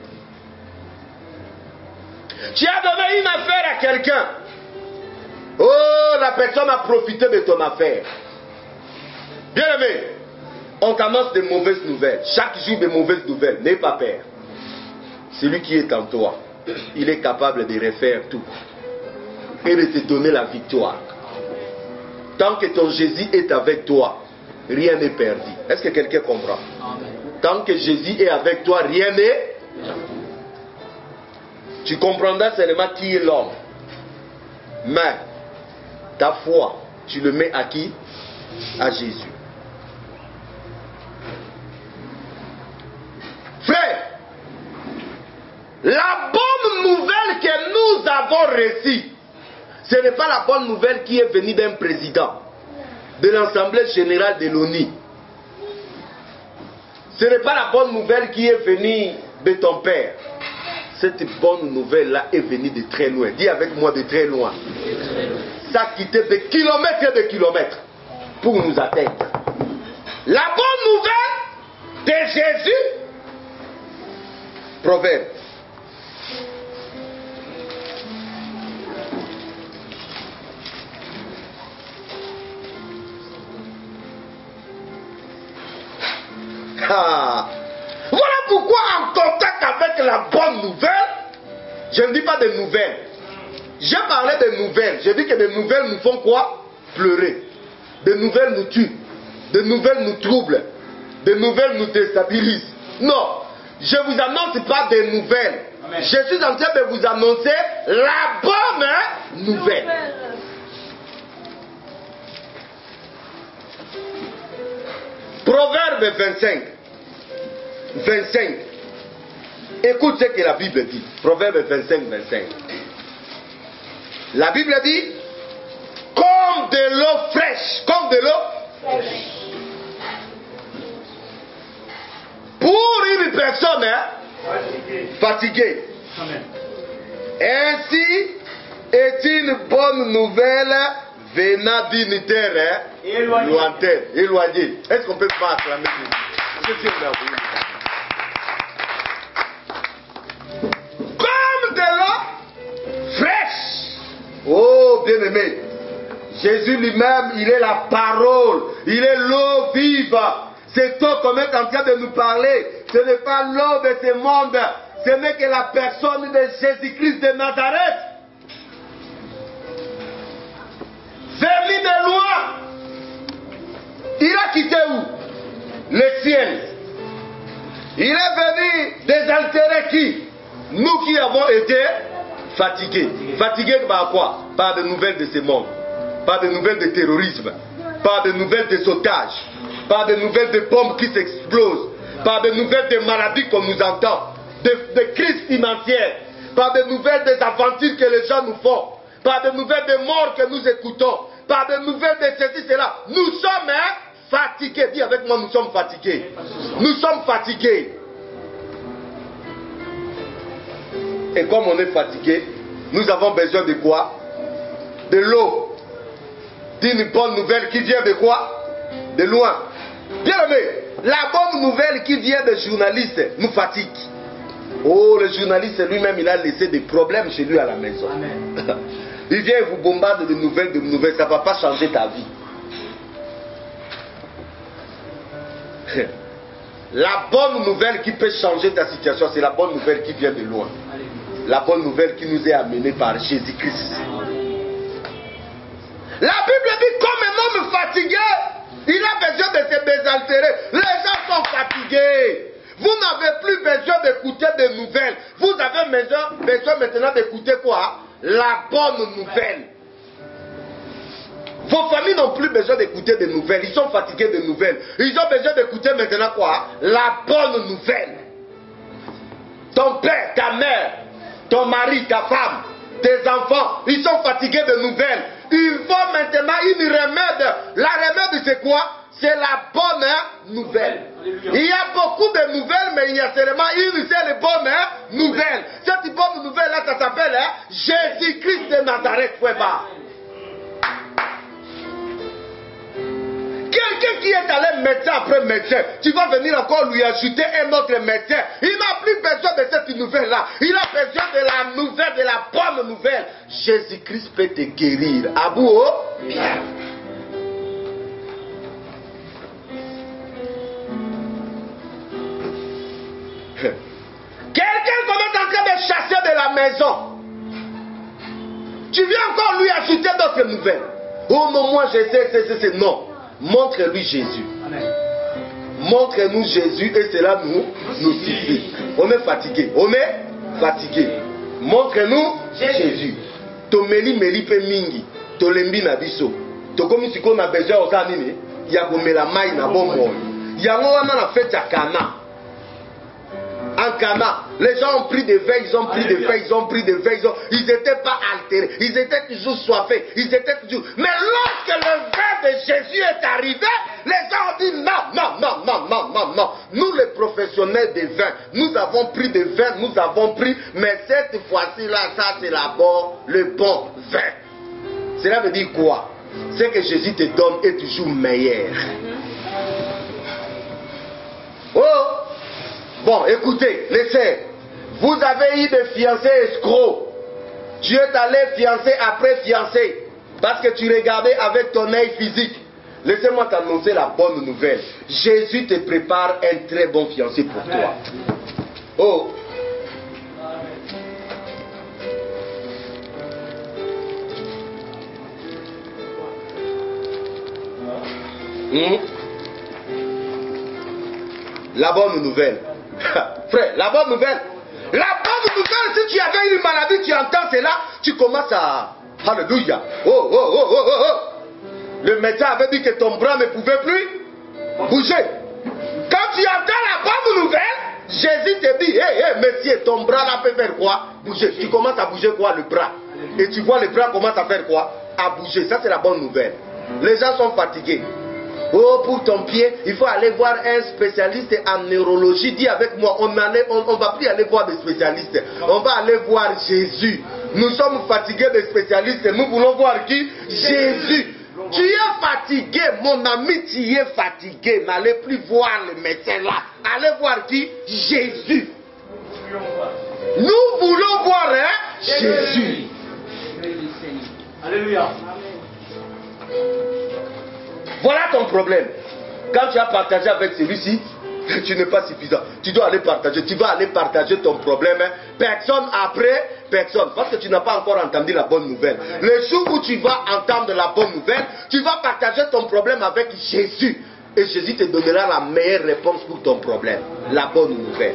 Tu as donné une affaire à quelqu'un. Oh, la personne a profité de ton affaire. Bien aimé, on t'annonce de mauvaises nouvelles. Chaque jour de mauvaises nouvelles. N'aie pas peur. Celui qui est en toi, il est capable de refaire tout et de te donner la victoire. Tant que ton Jésus est avec toi, rien n'est perdu. Est-ce que quelqu'un comprend? Amen. Tant que Jésus est avec toi, rien n'est. Tu comprendras seulement qui est l'homme. Mais ta foi, tu le mets à qui? À Jésus. Frère, la bonne nouvelle que nous avons reçue, ce n'est pas la bonne nouvelle qui est venue d'un président, de l'Assemblée générale de l'ONU. Ce n'est pas la bonne nouvelle qui est venue de ton père. Cette bonne nouvelle-là est venue de très loin. Dis avec moi de très loin. Ça a quitté de kilomètres et de kilomètres pour nous atteindre. La bonne nouvelle de Jésus. Proverbe. Ah. Voilà pourquoi en contact avec la bonne nouvelle, je ne dis pas de nouvelles. J'ai parlé de nouvelles. Je dis que des nouvelles nous font quoi? Pleurer. Des nouvelles nous tuent. Des nouvelles nous troublent. Des nouvelles nous déstabilisent. Non. Je ne vous annonce pas des nouvelles. Amen. Je suis en train de vous annoncer la bonne nouvelle. Proverbe vingt-cinq. vingt-cinq. Écoute ce que la Bible dit. Proverbe vingt-cinq, vingt-cinq. La Bible dit, comme de l'eau fraîche, comme de l'eau fraîche. Pour une personne hein, fatiguée. Amen. Ainsi est une bonne nouvelle venant d'une terre hein, lointaine, éloignée. Est-ce qu'on peut pas acclamer Jésus? Comme de l'eau fraîche. Oh, bien-aimé, Jésus lui-même, il est la parole, il est l'eau vive. C'est toi qu'on est en train de nous parler. Ce n'est pas l'eau de ce monde, ce n'est que la personne de Jésus-Christ de Nazareth. Venu de loin. Il a quitté où? Le ciel. Il est venu désaltérer qui? Nous qui avons été fatigués. Fatigués par quoi? Par de nouvelles de ce monde. Par de nouvelles de terrorisme. Par de nouvelles de sautages. Par de nouvelles de bombes qui s'explosent. Par de nouvelles de maladies qu'on nous entend. De, de crises financières. Par de nouvelles des aventures que les gens nous font. Par de nouvelles de morts que nous écoutons. Par de nouvelles de ceci, cela. Nous sommes hein, fatigués. Dis avec moi, nous sommes fatigués. Nous sommes fatigués. Et comme on est fatigué, nous avons besoin de quoi? De l'eau. D'une bonne nouvelle qui vient de quoi? De loin. Bien aimé, la bonne nouvelle qui vient des journalistes nous fatigue. Oh, le journaliste lui-même, il a laissé des problèmes chez lui à la maison. Amen. Il vient et vous bombarde de nouvelles, de nouvelles. Ça ne va pas changer ta vie. La bonne nouvelle qui peut changer ta situation, c'est la bonne nouvelle qui vient de loin. La bonne nouvelle qui nous est amenée par Jésus-Christ. La Bible dit comme un homme fatigué, il a besoin de se désaltérer. Les gens sont fatigués. Vous n'avez plus besoin d'écouter des nouvelles. Vous avez besoin, besoin maintenant d'écouter quoi? La bonne nouvelle. Vos familles n'ont plus besoin d'écouter des nouvelles. Ils sont fatigués de nouvelles. Ils ont besoin d'écouter maintenant quoi? La bonne nouvelle. Ton père, ta mère, ton mari, ta femme, tes enfants, ils sont fatigués de nouvelles. Il faut maintenant une remède. La remède c'est quoi? C'est la bonne nouvelle. Il y a beaucoup de nouvelles, mais il y a seulement une seule bonne nouvelle. Cette bonne nouvelle là, ça s'appelle hein, Jésus-Christ de Nazareth. Quelqu'un qui est allé médecin après médecin, tu vas venir encore lui ajouter un autre médecin. Il n'a plus besoin de cette nouvelle-là. Il a besoin de la nouvelle, de la bonne nouvelle. Jésus-Christ peut te guérir. Abou, oh? Bien. Quelqu'un qu'on est en train de chasser de la maison. Tu viens encore lui ajouter d'autres nouvelles. Oh non, moi je sais, c'est, c'est, c'est. Non. Montre-lui Jésus. Montre-nous Jésus et cela nous, nous suffit. On est fatigué. On est fatigué. Montre-nous Jésus. Tomeli meli pe mingi. Tolembi na biso. Tokomi siko na besoin okanini. Ya gomela mai na bombo. Yango wana na fête ya Cana. En Cana, les gens ont pris des veilles, ils ont pris des veilles, ils ont pris des veilles, ils ont... ils n'étaient pas altérés, ils étaient toujours soifés, ils étaient toujours... Mais lorsque le vin de Jésus est arrivé, les gens ont dit non, non, non, non, non, non, non. Nous les professionnels des vins, nous avons pris des vins, nous avons pris, mais cette fois-ci là, ça c'est d'abord le bon vin. Cela veut dire quoi? C'est que Jésus te donne est toujours meilleur. Oh! Bon, écoutez, laissez. Vous avez eu des fiancés escrocs. Tu es allé fiancé après fiancé. Parce que tu regardais avec ton œil physique. Laissez-moi t'annoncer la bonne nouvelle. Jésus te prépare un très bon fiancé pour toi. Oh. Mmh. La bonne nouvelle. Frère, la bonne nouvelle. La bonne nouvelle, si tu avais une maladie, tu entends cela, tu commences à... Alléluia. Oh, oh, oh, oh, oh, oh. Le médecin avait dit que ton bras ne pouvait plus bouger. Quand tu entends la bonne nouvelle, Jésus te dit, hé, hey, hé, hey, monsieur, ton bras là peut faire quoi? Bouger. Tu commences à bouger quoi? Le bras. Et tu vois le bras commence à faire quoi? À bouger. Ça, c'est la bonne nouvelle. Les gens sont fatigués. Oh, pour ton pied, il faut aller voir un spécialiste en neurologie. Dis avec moi, on ne on, on va plus aller voir des spécialistes. On va aller voir Jésus. Nous sommes fatigués des spécialistes. Nous voulons voir qui? Jésus. Tu es fatigué, mon ami, tu es fatigué. N'allez plus voir le médecin là. Allez voir qui? Jésus. Nous voulons voir hein, Jésus. Alléluia. Voilà ton problème. Quand tu as partagé avec celui-ci, tu n'es pas suffisant. Tu dois aller partager. Tu vas aller partager ton problème. Personne après, personne. Parce que tu n'as pas encore entendu la bonne nouvelle. Le jour où tu vas entendre la bonne nouvelle, tu vas partager ton problème avec Jésus. et Jésus te donnera la meilleure réponse pour ton problème. La bonne nouvelle.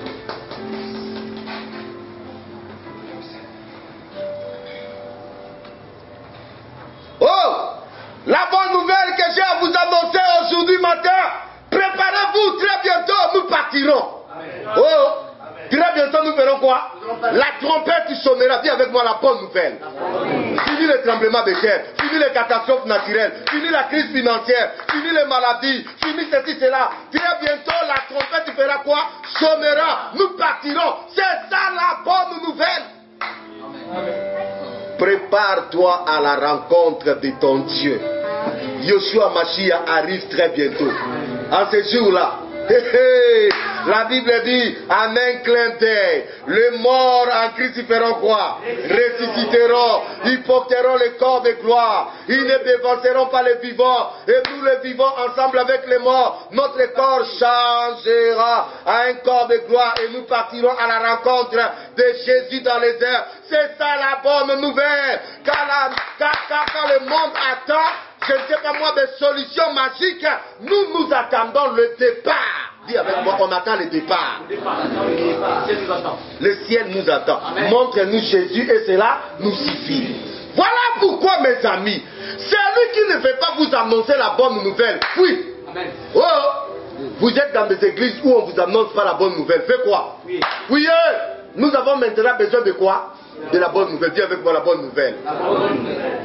Oh! La bonne nouvelle que j'ai à vous annoncer aujourd'hui matin, préparez-vous, très bientôt nous partirons. Oh! Très bientôt nous verrons quoi? La trompette sonnera. Dis avec moi la bonne nouvelle. Fini les tremblements de terre, fini les catastrophes naturelles, fini la crise financière, fini les maladies, fini ceci, cela. Très bientôt la trompette fera quoi? Sonnera. Nous partirons. C'est ça la bonne nouvelle. Prépare-toi à la rencontre de ton Dieu. Yoshua Mashiach arrive très bientôt. En ce jour-là, la Bible dit, en un clin d'œil, les morts en Christ feront quoi? Ressusciteront, ils porteront les corps de gloire, ils ne dévanceront pas les vivants, et nous les vivons ensemble avec les morts. Notre corps changera à un corps de gloire et nous partirons à la rencontre de Jésus dans les airs. C'est ça la bonne nouvelle. Quand, la, quand, quand, quand le monde attend, je ne sais pas moi, des solutions magiques, nous nous attendons le départ. Dis avec moi, on attend le départ. Le, départ, le, départ. Le ciel nous attend. Montre-nous Jésus et cela nous suffit. Voilà pourquoi, mes amis, celui qui ne veut pas vous annoncer la bonne nouvelle, oui. Amen. Oh, vous êtes dans des églises où on ne vous annonce pas la bonne nouvelle. Faites quoi? Oui. Oui, nous avons maintenant besoin de quoi? De la bonne nouvelle. Dis avec moi la bonne nouvelle. La bonne nouvelle.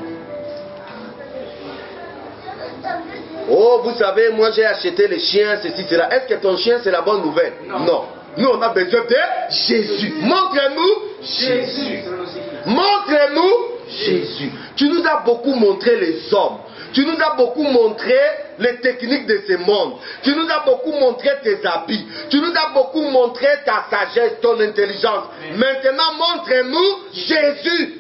Oh, vous savez, moi j'ai acheté les chiens, ceci, cela. Est-ce que ton chien c'est la bonne nouvelle? Non. Non. Nous on a besoin de Jésus. Montre-nous Jésus. Montre-nous Jésus. Tu nous as beaucoup montré les hommes. Tu nous as beaucoup montré les techniques de ce monde. Tu nous as beaucoup montré tes habits. Tu nous as beaucoup montré ta sagesse, ton intelligence. Maintenant, montre-nous Jésus.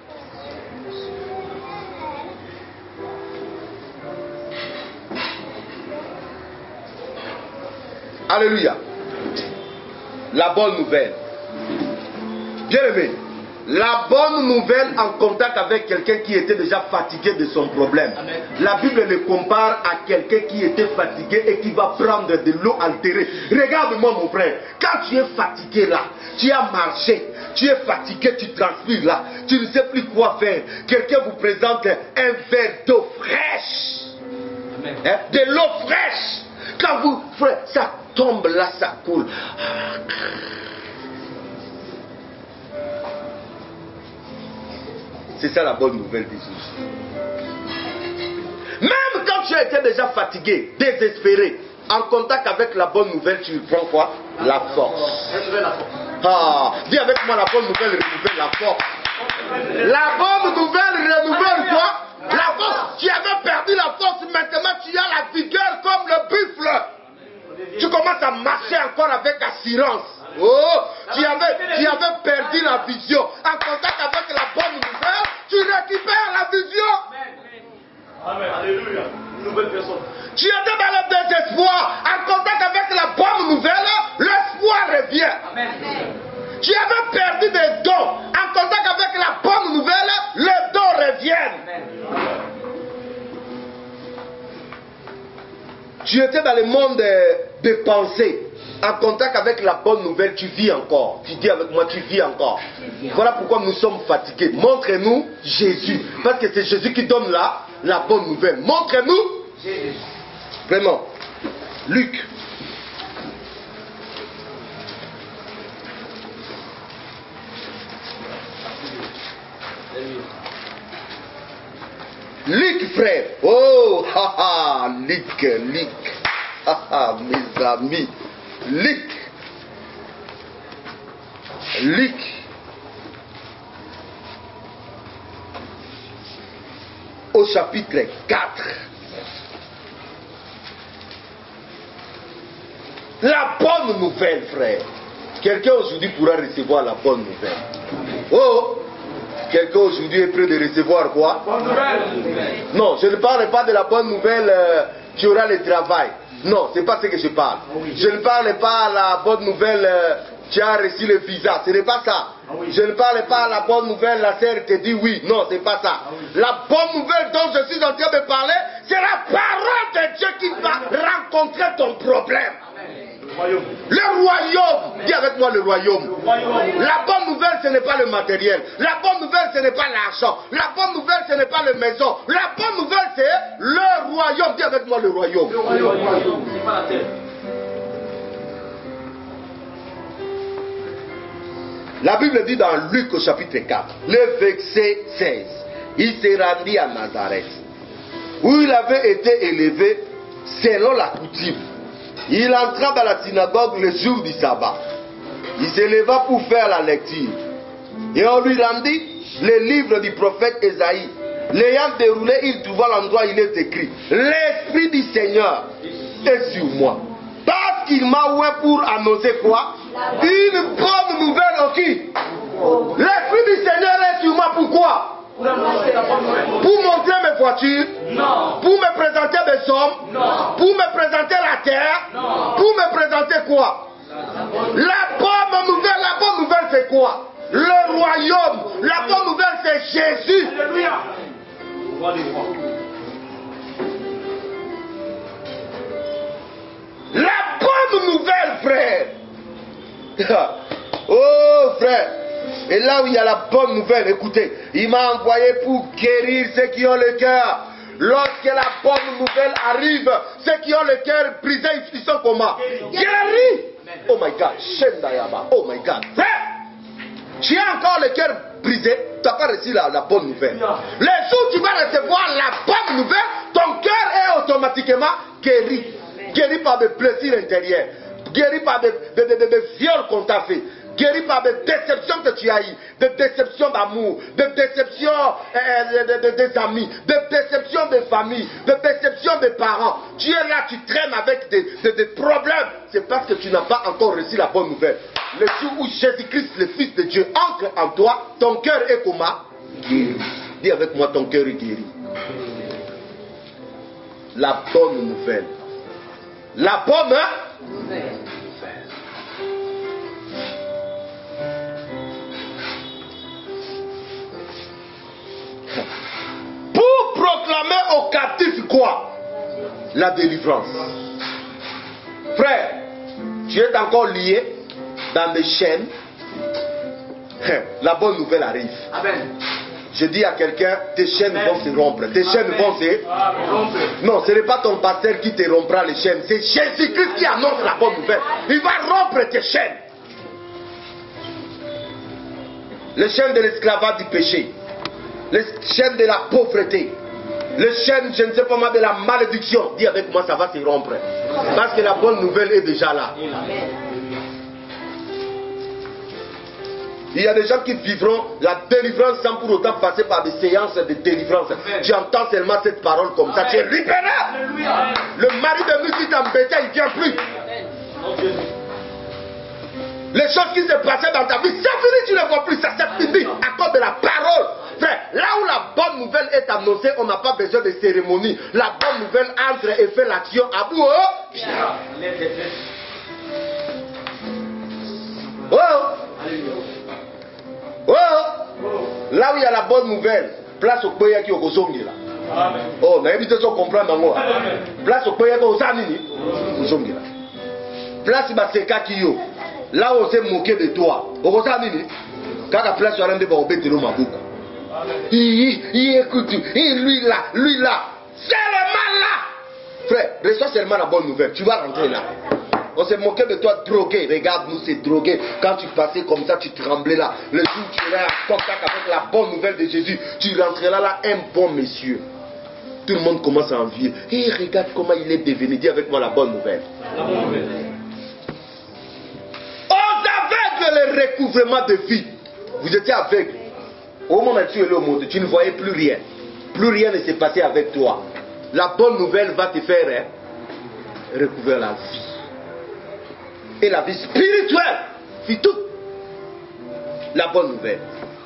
Alléluia. La bonne nouvelle. Bien aimé, la bonne nouvelle en contact avec quelqu'un qui était déjà fatigué de son problème. Amen. La Bible le compare à quelqu'un qui était fatigué et qui va prendre de l'eau altérée. Regarde-moi mon frère, quand tu es fatigué là, tu as marché, tu es fatigué, tu transpires là, tu ne sais plus quoi faire. Quelqu'un vous présente un verre d'eau fraîche. Hein? De l'eau fraîche. Quand vous, frère, ça tombe là, ça coule. C'est ça la bonne nouvelle des jours. Même quand tu as été déjà fatigué, désespéré, en contact avec la bonne nouvelle, tu prends quoi? La force. Ah, dis avec moi, la bonne nouvelle renouvelle la force. La bonne nouvelle renouvelle quoi? La force. Tu avais perdu la force, maintenant tu as la vigueur comme le buffle. Tu commences à marcher encore avec assurance. Oh, tu avais, tu avais perdu la vision. En contact avec la bonne nouvelle, tu récupères la vision. Amen. Alléluia. Une nouvelle personne. Tu étais dans le désespoir. En contact avec la bonne nouvelle, l'espoir revient. Amen. Tu avais perdu des dons. En contact avec la bonne nouvelle, les dons reviennent. Amen. Tu étais dans le monde des de pensées. En contact avec la bonne nouvelle, tu vis encore. Tu dis avec moi, tu vis encore. Voilà pourquoi nous sommes fatigués. Montre-nous Jésus. Parce que c'est Jésus qui donne la, la bonne nouvelle. Montre-nous Jésus. Vraiment. Luc. Luc, frère. Oh, haha, Luc, Luc. Haha, mes amis. Luc. Luc. Au chapitre quatre. La bonne nouvelle, frère. Quelqu'un aujourd'hui pourra recevoir la bonne nouvelle. Oh! Quelqu'un aujourd'hui est prêt de recevoir quoi? Bonne nouvelle. Non, je ne parle pas de la bonne nouvelle, euh, tu auras le travail. Non, ce n'est pas ce que je parle. Je ne parle pas de la bonne nouvelle, euh, tu as reçu le visa. Ce n'est pas ça. Ah oui. Je ne parle pas à la bonne nouvelle, la sœur te dit oui. Non, c'est pas ça. Ah oui. La bonne nouvelle dont je suis en train de parler, c'est la parole de Dieu qui va rencontrer ton problème. Le royaume. Le royaume. Dis avec moi le royaume. Le royaume. La bonne nouvelle, ce n'est pas le matériel. La bonne nouvelle, ce n'est pas l'argent. La bonne nouvelle, ce n'est pas la maison. La bonne nouvelle, c'est le royaume. Dis avec moi le royaume. Le royaume. Le royaume. C'est pas la terre. La Bible dit dans Luc au chapitre quatre, le verset seize, il s'est rendu à Nazareth, où il avait été élevé selon la coutume. Il entra dans la synagogue le jour du sabbat. Il se leva pour faire la lecture. Et on lui rendit le livre du prophète Ésaïe. L'ayant déroulé, il trouva l'endroit où il est écrit: l'Esprit du Seigneur est sur moi. Parce qu'il m'a oué pour annoncer quoi? Une bonne nouvelle au qui? L'Esprit du Seigneur est sur moi. Pourquoi? Pour annoncer la bonne nouvelle. Pour montrer mes voitures? Non. Pour me présenter mes sommes? Non. Pour me présenter la terre? Non. Pour me présenter quoi? La bonne nouvelle, la bonne nouvelle c'est quoi? Le royaume. La bonne nouvelle c'est Jésus. Alléluia. Roi des rois. La bonne nouvelle, frère. Oh, frère. Et là où il y a la bonne nouvelle, écoutez, il m'a envoyé pour guérir ceux qui ont le cœur. Lorsque la bonne nouvelle arrive, ceux qui ont le cœur brisé, ils sont comment? Guéris. Oh my God. Shendayaba. Oh my God. Frère, tu as encore le cœur brisé, tu n'as pas reçu la, la bonne nouvelle. Le jour où tu vas recevoir la bonne nouvelle, ton cœur est automatiquement guéri. Guéri par des blessures intérieures, guéri par des, des, des, des, des viols qu'on t'a fait, guéri par des déceptions que tu as eues, des déceptions d'amour, des déceptions euh, de, de, de, des amis, des déceptions de famille, des déceptions des parents. Tu es là, tu traînes avec des, des, des problèmes. C'est parce que tu n'as pas encore reçu la bonne nouvelle. Le jour où Jésus-Christ, le Fils de Dieu, entre en toi, ton cœur est comment? Guéri. Dis avec moi, ton cœur est guéri. La bonne nouvelle. La bonne nouvelle. Pour proclamer aux captifs quoi? La délivrance. Frère, tu es encore lié dans des chaînes. La bonne nouvelle arrive. Amen. Je dis à quelqu'un, tes chaînes Amen. Vont se rompre. Tes Amen. Chaînes vont se rompre. Non, ce n'est pas ton pasteur qui te rompra les chaînes. C'est Jésus-Christ qui annonce la bonne nouvelle. Il va rompre tes chaînes. Les chaînes de l'esclavage du péché. Les chaînes de la pauvreté. Les chaînes, je ne sais pas moi, de la malédiction. Dis avec moi, ça va se rompre. Parce que la bonne nouvelle est déjà là. Il y a des gens qui vivront la délivrance sans pour autant passer par des séances de délivrance. Amen. Tu entends seulement cette parole comme ça, tu es libéré. Le mari de nous qui t'embêtait, il ne vient plus. Amen. Les choses qui se passaient dans ta vie, c'est fini, tu ne vois plus, ça c'est fini à cause de la parole. Frère, là où la bonne nouvelle est annoncée, on n'a pas besoin de cérémonie. La bonne nouvelle entre et fait l'action à vous. Oh, oh. Oh, là où il y a la bonne nouvelle, place au pays qui est au Zongi là. Oh, mais évitez de comprendre moi. Place au pays qui est au Zongi là. Place Baseka qui est là où on s'est moqué de toi. Au Zongi. Quand la place sur l'un des barbes de l'homme à beaucoup. Il, il écoute, il, lui là, lui là. C'est le mal là. Frère, reçois seulement la bonne nouvelle. Tu vas rentrer là. On s'est moqué de toi drogué. Regarde-nous, c'est drogué. Quand tu passais comme ça, tu tremblais là. Le jour où tu es en contact avec la bonne nouvelle de Jésus, tu rentrais là, là, un bon monsieur. Tout le monde commence à envier. Et regarde comment il est devenu. Dis avec moi la bonne nouvelle. La bonne nouvelle. Aux aveugles, le recouvrement de vie. Vous étiez aveugle. Au moment où tu es là au monde, tu ne voyais plus rien. Plus rien ne s'est passé avec toi. La bonne nouvelle va te faire hein, recouvrir la vie. Et la vie spirituelle, c'est tout. La bonne nouvelle.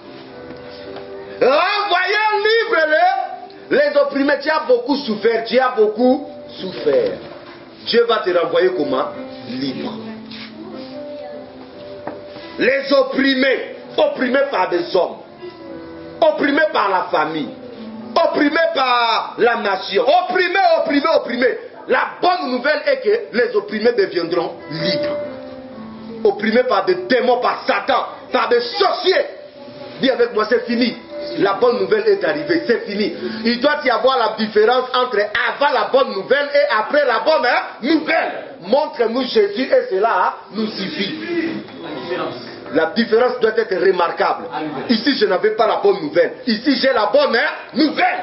Envoyons libre les, les opprimés. Tu as beaucoup souffert, tu as beaucoup souffert. Dieu va te renvoyer comment? Libre. Les opprimés. opprimé par des hommes, opprimé par la famille, opprimé par la nation, opprimé, opprimé, opprimé. La bonne nouvelle est que les opprimés deviendront libres. Opprimés par des démons, par Satan, par des sorciers. Dis avec moi, c'est fini. La bonne nouvelle est arrivée, c'est fini. Il doit y avoir la différence entre avant la bonne nouvelle et après la bonne hein, nouvelle. Montre-nous Jésus et cela nous suffit. La différence. La différence doit être remarquable. Ici, je n'avais pas la bonne nouvelle. Ici, j'ai la bonne hein, nouvelle.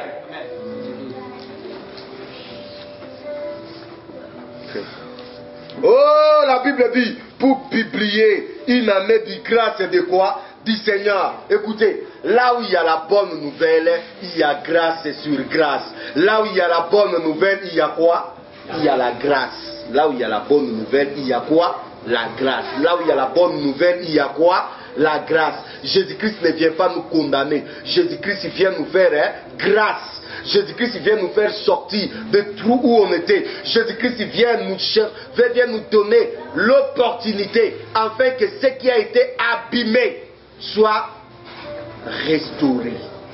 Oh, la Bible dit, pour publier une année de grâce et de quoi? Du Seigneur. Écoutez, là où il y a la bonne nouvelle, il y a grâce sur grâce. Là où il y a la bonne nouvelle, il y a quoi? Il y a la grâce. Là où il y a la bonne nouvelle, il y a quoi? La grâce. Là où il y a la bonne nouvelle, il y a quoi? La grâce. Jésus-Christ ne vient pas nous condamner. Jésus-Christ vient nous faire hein, grâce. Jésus-Christ vient nous faire sortir des trous où on était. Jésus-Christ vient nous, vient nous donner l'opportunité afin que ce qui a été abîmé soit restauré,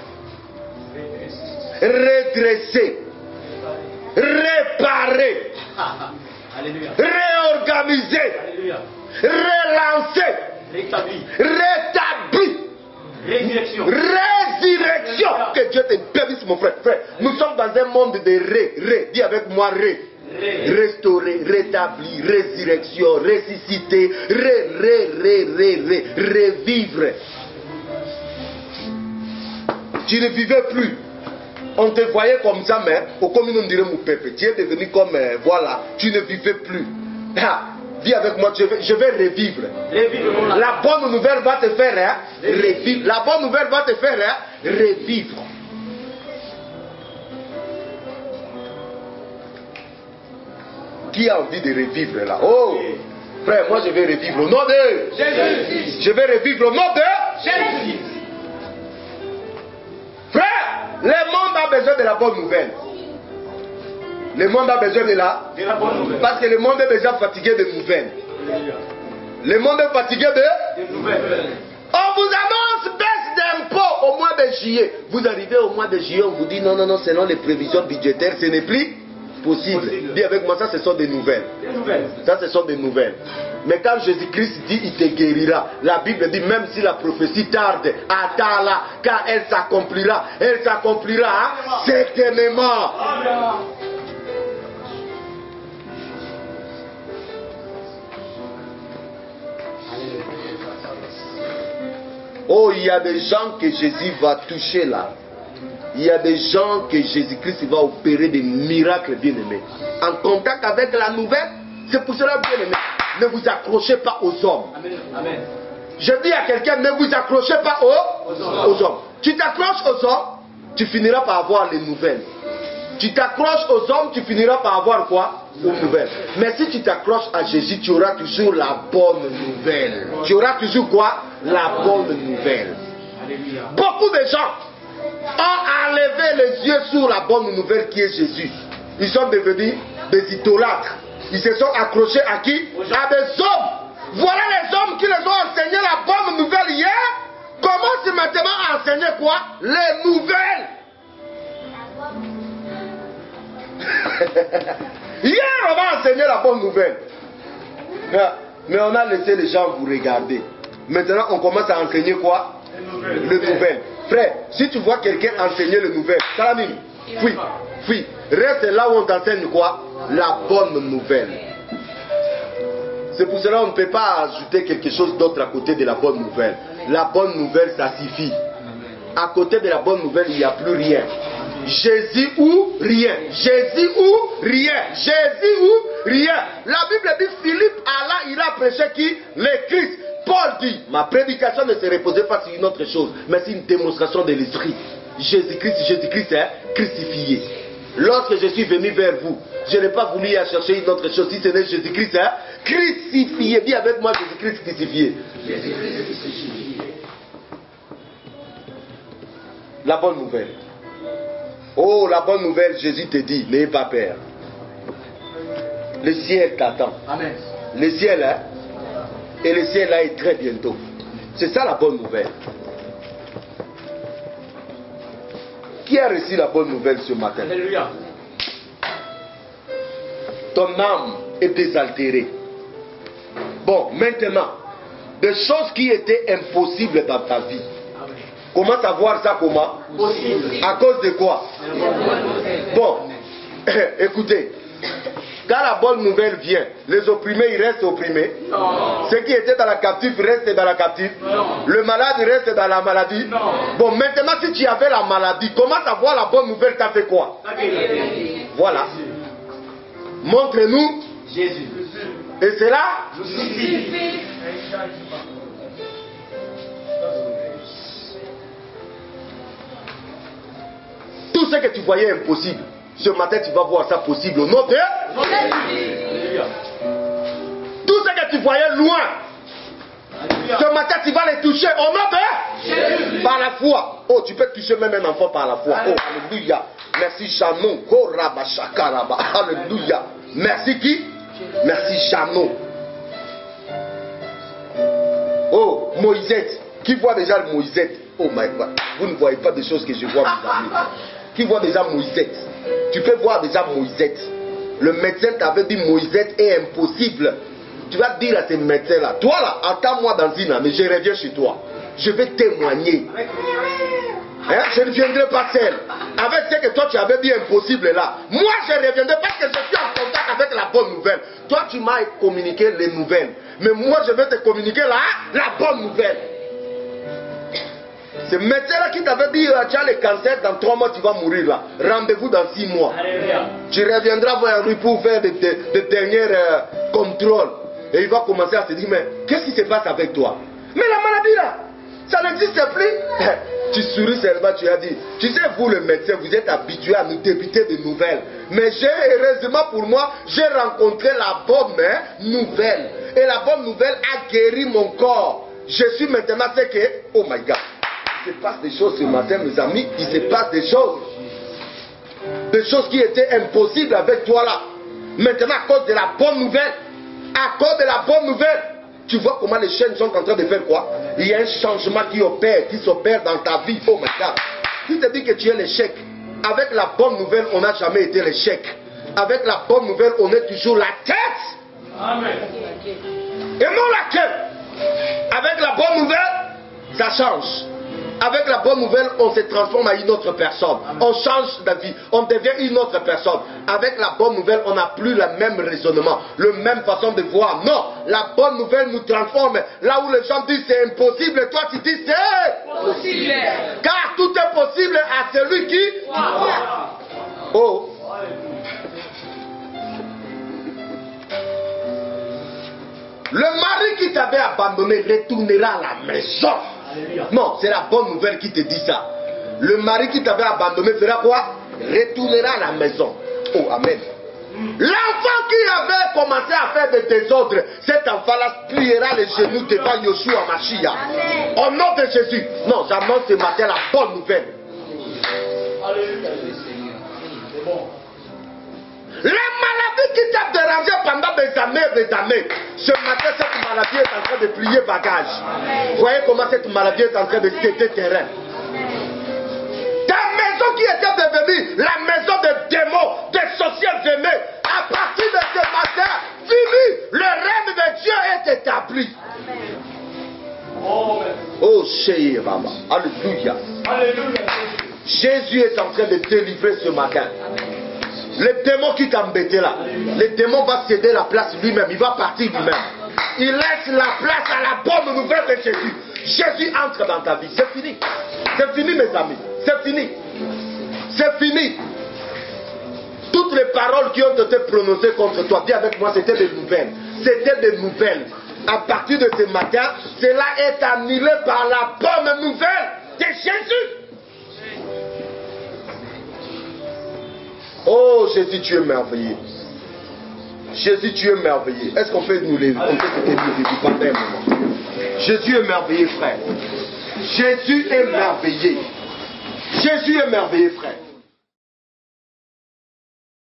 redressé, réparé, Alléluia. réorganisé, Alléluia. relancé, Rétabli. rétabli. Résurrection. Résurrection. Que Dieu te bénisse, mon frère. Frère, nous sommes dans un monde de ré, ré. Dis avec moi ré. Ré. Restaurer, rétablir, résurrection, ressusciter, ré, ré, ré, ré, ré, revivre. Tu ne vivais plus. On te voyait comme ça, mais au commun on dirait mon pépé. Tu es devenu comme, euh, voilà, tu ne vivais plus. Ah, dis avec moi, je vais, je vais revivre. Revivre la... La bonne nouvelle va te faire hein, revivre. La bonne nouvelle va te faire hein, revivre. Qui a envie de revivre là? Oh, frère, moi je vais revivre au nom de Jésus. Je vais revivre au nom de Jésus. Frère, le monde a besoin de la bonne nouvelle. Le monde a besoin de la... De la bonne nouvelle. Parce que le monde est déjà fatigué de nouvelles. Alléluia. Le monde est fatigué de... Des nouvelles. On vous annonce baisse d'impôts au mois de juillet. Vous arrivez au mois de juillet, on vous dit non, non, non, selon les prévisions budgétaires, ce n'est plus possible. possible. Dis avec moi, ça, ce sont des nouvelles. Des nouvelles. Ça, ce sont des nouvelles. Mais quand Jésus-Christ dit, il te guérira, la Bible dit, même si la prophétie tarde, attends-la, car elle s'accomplira. Elle s'accomplira hein, certainement. Amen. Oh, il y a des gens que Jésus va toucher là. Il y a des gens que Jésus-Christ va opérer des miracles, bien-aimés. En contact avec la nouvelle, c'est pour cela, bien-aimés, ne vous accrochez pas aux hommes. Amen. Amen. Je dis à quelqu'un, ne vous accrochez pas aux, Aux hommes. aux hommes. Tu t'accroches aux hommes, tu finiras par avoir les nouvelles. Tu t'accroches aux hommes, tu finiras par avoir quoi? Les nouvelles. Mais si tu t'accroches à Jésus, tu auras toujours la bonne nouvelle. Tu auras toujours quoi? La bonne nouvelle. Alléluia. Beaucoup de gens ont enlevé les yeux sur la bonne nouvelle qui est Jésus. Ils sont devenus des idolâtres. Ils se sont accrochés à qui? À des hommes. Voilà les hommes qui les ont enseigné la bonne nouvelle hier. Commence maintenant à enseigner quoi? Les nouvelles. Hier on va enseigner la bonne nouvelle. Mais on a laissé les gens vous regarder. Maintenant on commence à enseigner quoi? Les nouvelles. Frère, si tu vois quelqu'un enseigner les nouvelles, Salamine, fuis, fuis. Reste là où on t'enseigne quoi? La bonne nouvelle. C'est pour cela qu'on ne peut pas ajouter quelque chose d'autre à côté de la bonne nouvelle. La bonne nouvelle, ça suffit. À côté de la bonne nouvelle, il n'y a plus rien. Jésus ou rien. Jésus ou rien. Jésus ou rien. La Bible dit Philippe, Allah, il a prêché qui? Le Christ. Paul dit, ma prédication ne se reposait pas sur une autre chose, mais c'est une démonstration de l'esprit. Jésus-Christ, Jésus-Christ est crucifié. Lorsque je suis venu vers vous, je n'ai pas voulu aller chercher une autre chose, si ce n'est Jésus-Christ hein, crucifié. Dis avec moi Jésus-Christ crucifié. Jésus-Christ crucifié. La bonne nouvelle. Oh, la bonne nouvelle, Jésus te dit, n'ayez pas peur. Le ciel t'attend. Amen. Le ciel, hein? Et le ciel là est très bientôt. C'est ça la bonne nouvelle. Qui a reçu la bonne nouvelle ce matin? Alléluia. Ton âme est désaltérée. Bon, maintenant, des choses qui étaient impossibles dans ta vie. Amen. Comment savoir ça comment? Possible. À cause de quoi? Bon, écoutez, quand la bonne nouvelle vient, les opprimés, ils restent opprimés. Non. Ceux qui étaient dans la captive restent dans la captive. Non. Le malade reste dans la maladie. Non. Bon, maintenant, si tu avais la maladie, comment savoir la bonne nouvelle? T'as fait quoi? Voilà. Montre-nous. Jésus. Et c'est là. Nous suffit. Tout ce que tu voyais impossible, ce matin tu vas voir ça possible au nom de. Alléluia. Tout ce que tu voyais loin, Alléluia. ce matin tu vas les toucher au nom de. Jésus. Par la foi. Oh, tu peux toucher même un enfant par la foi. Oh, alléluia. Merci Chanon. Koraba Shakaraba. Alléluia. Merci qui? Merci Chanon. Oh, Moïsette. Qui voit déjà le Moïsette? Oh my God. Vous ne voyez pas des choses que je vois, mes amis. Qui voit déjà Moïsette? Tu peux voir déjà Moïsette. Le médecin t'avait dit Moïsette est impossible. Tu vas dire à ces médecins-là, toi là, attends-moi dans une année, je reviens chez toi. Je vais témoigner. Hein? Je ne viendrai pas seul. Avec ce que toi tu avais dit impossible là. Moi je reviendrai parce que je suis en contact avec la bonne nouvelle. Toi tu m'as communiqué les nouvelles. Mais moi je vais te communiquer la, la bonne nouvelle. Ce médecin-là qui t'avait dit tu as le cancer, dans trois mois tu vas mourir là. Rendez-vous dans six mois. Alléluia. Tu reviendras vers lui pour faire des, des, des derniers euh, contrôles. Et il va commencer à se dire, mais qu'est-ce qui se passe avec toi? Mais la maladie là, ça n'existe plus. Tu souris seulement, tu as dit, tu sais vous le médecin, vous êtes habitué à nous débiter de nouvelles. Mais j'ai, heureusement pour moi, j'ai rencontré la bonne hein, nouvelle. Et la bonne nouvelle a guéri mon corps. Je suis maintenant ce que, oh my God. Il se passe des choses ce matin, mes amis. Il se passe des choses. Des choses qui étaient impossibles avec toi là. Maintenant, à cause de la bonne nouvelle, à cause de la bonne nouvelle, tu vois comment les chaînes sont en train de faire quoi? Il y a un changement qui opère, qui s'opère dans ta vie. Oh my God. Qui te dit que tu es l'échec? Avec la bonne nouvelle, on n'a jamais été l'échec. Avec la bonne nouvelle, on est toujours la tête. Amen. Et non la queue. Avec la bonne nouvelle, ça change. Avec la bonne nouvelle, on se transforme en une autre personne. On change de vie. On devient une autre personne. Avec la bonne nouvelle, on n'a plus le même raisonnement, la même façon de voir. Non, la bonne nouvelle nous transforme. Là où les gens disent c'est impossible, toi tu dis c'est Possible. car tout est possible à celui qui. Oh. Le mari qui t'avait abandonné retournera à la maison. Non, c'est la bonne nouvelle qui te dit ça. Le mari qui t'avait abandonné fera quoi? Retournera à la maison. Oh, amen. L'enfant qui avait commencé à faire des désordres, cet enfant-là pliera les genoux devant Yoshua Mashiach. Au nom de Jésus. Non, j'annonce ce matin la bonne nouvelle. Alléluia. C'est bon. La maladie qui t'a dérangé pendant des années et des années, ce matin, cette maladie est en train de plier bagage. Vous voyez comment cette maladie est en train de céder terrain. Ta maison qui était devenue la maison des démons, des sorciers aimés, à partir de ce matin, fini, le règne de Dieu est établi. Oh, chérie Baba, alléluia. Alléluia. Jésus est en train de délivrer ce matin. Le démon qui t'embêtait là, le démon va céder la place lui-même, il va partir lui-même. Il laisse la place à la bonne nouvelle de Jésus. Jésus entre dans ta vie, c'est fini. C'est fini mes amis, c'est fini. C'est fini. Toutes les paroles qui ont été prononcées contre toi, dis avec moi, c'était des nouvelles. C'était des nouvelles. À partir de ce matin, cela est annulé par la bonne nouvelle de Jésus. Oh Jésus, tu es merveilleux. Jésus, tu es merveilleux. Est-ce qu'on peut nous lever? On peut se lever pendant un moment. Jésus est merveilleux, frère. Jésus est merveilleux. Jésus est merveilleux, frère.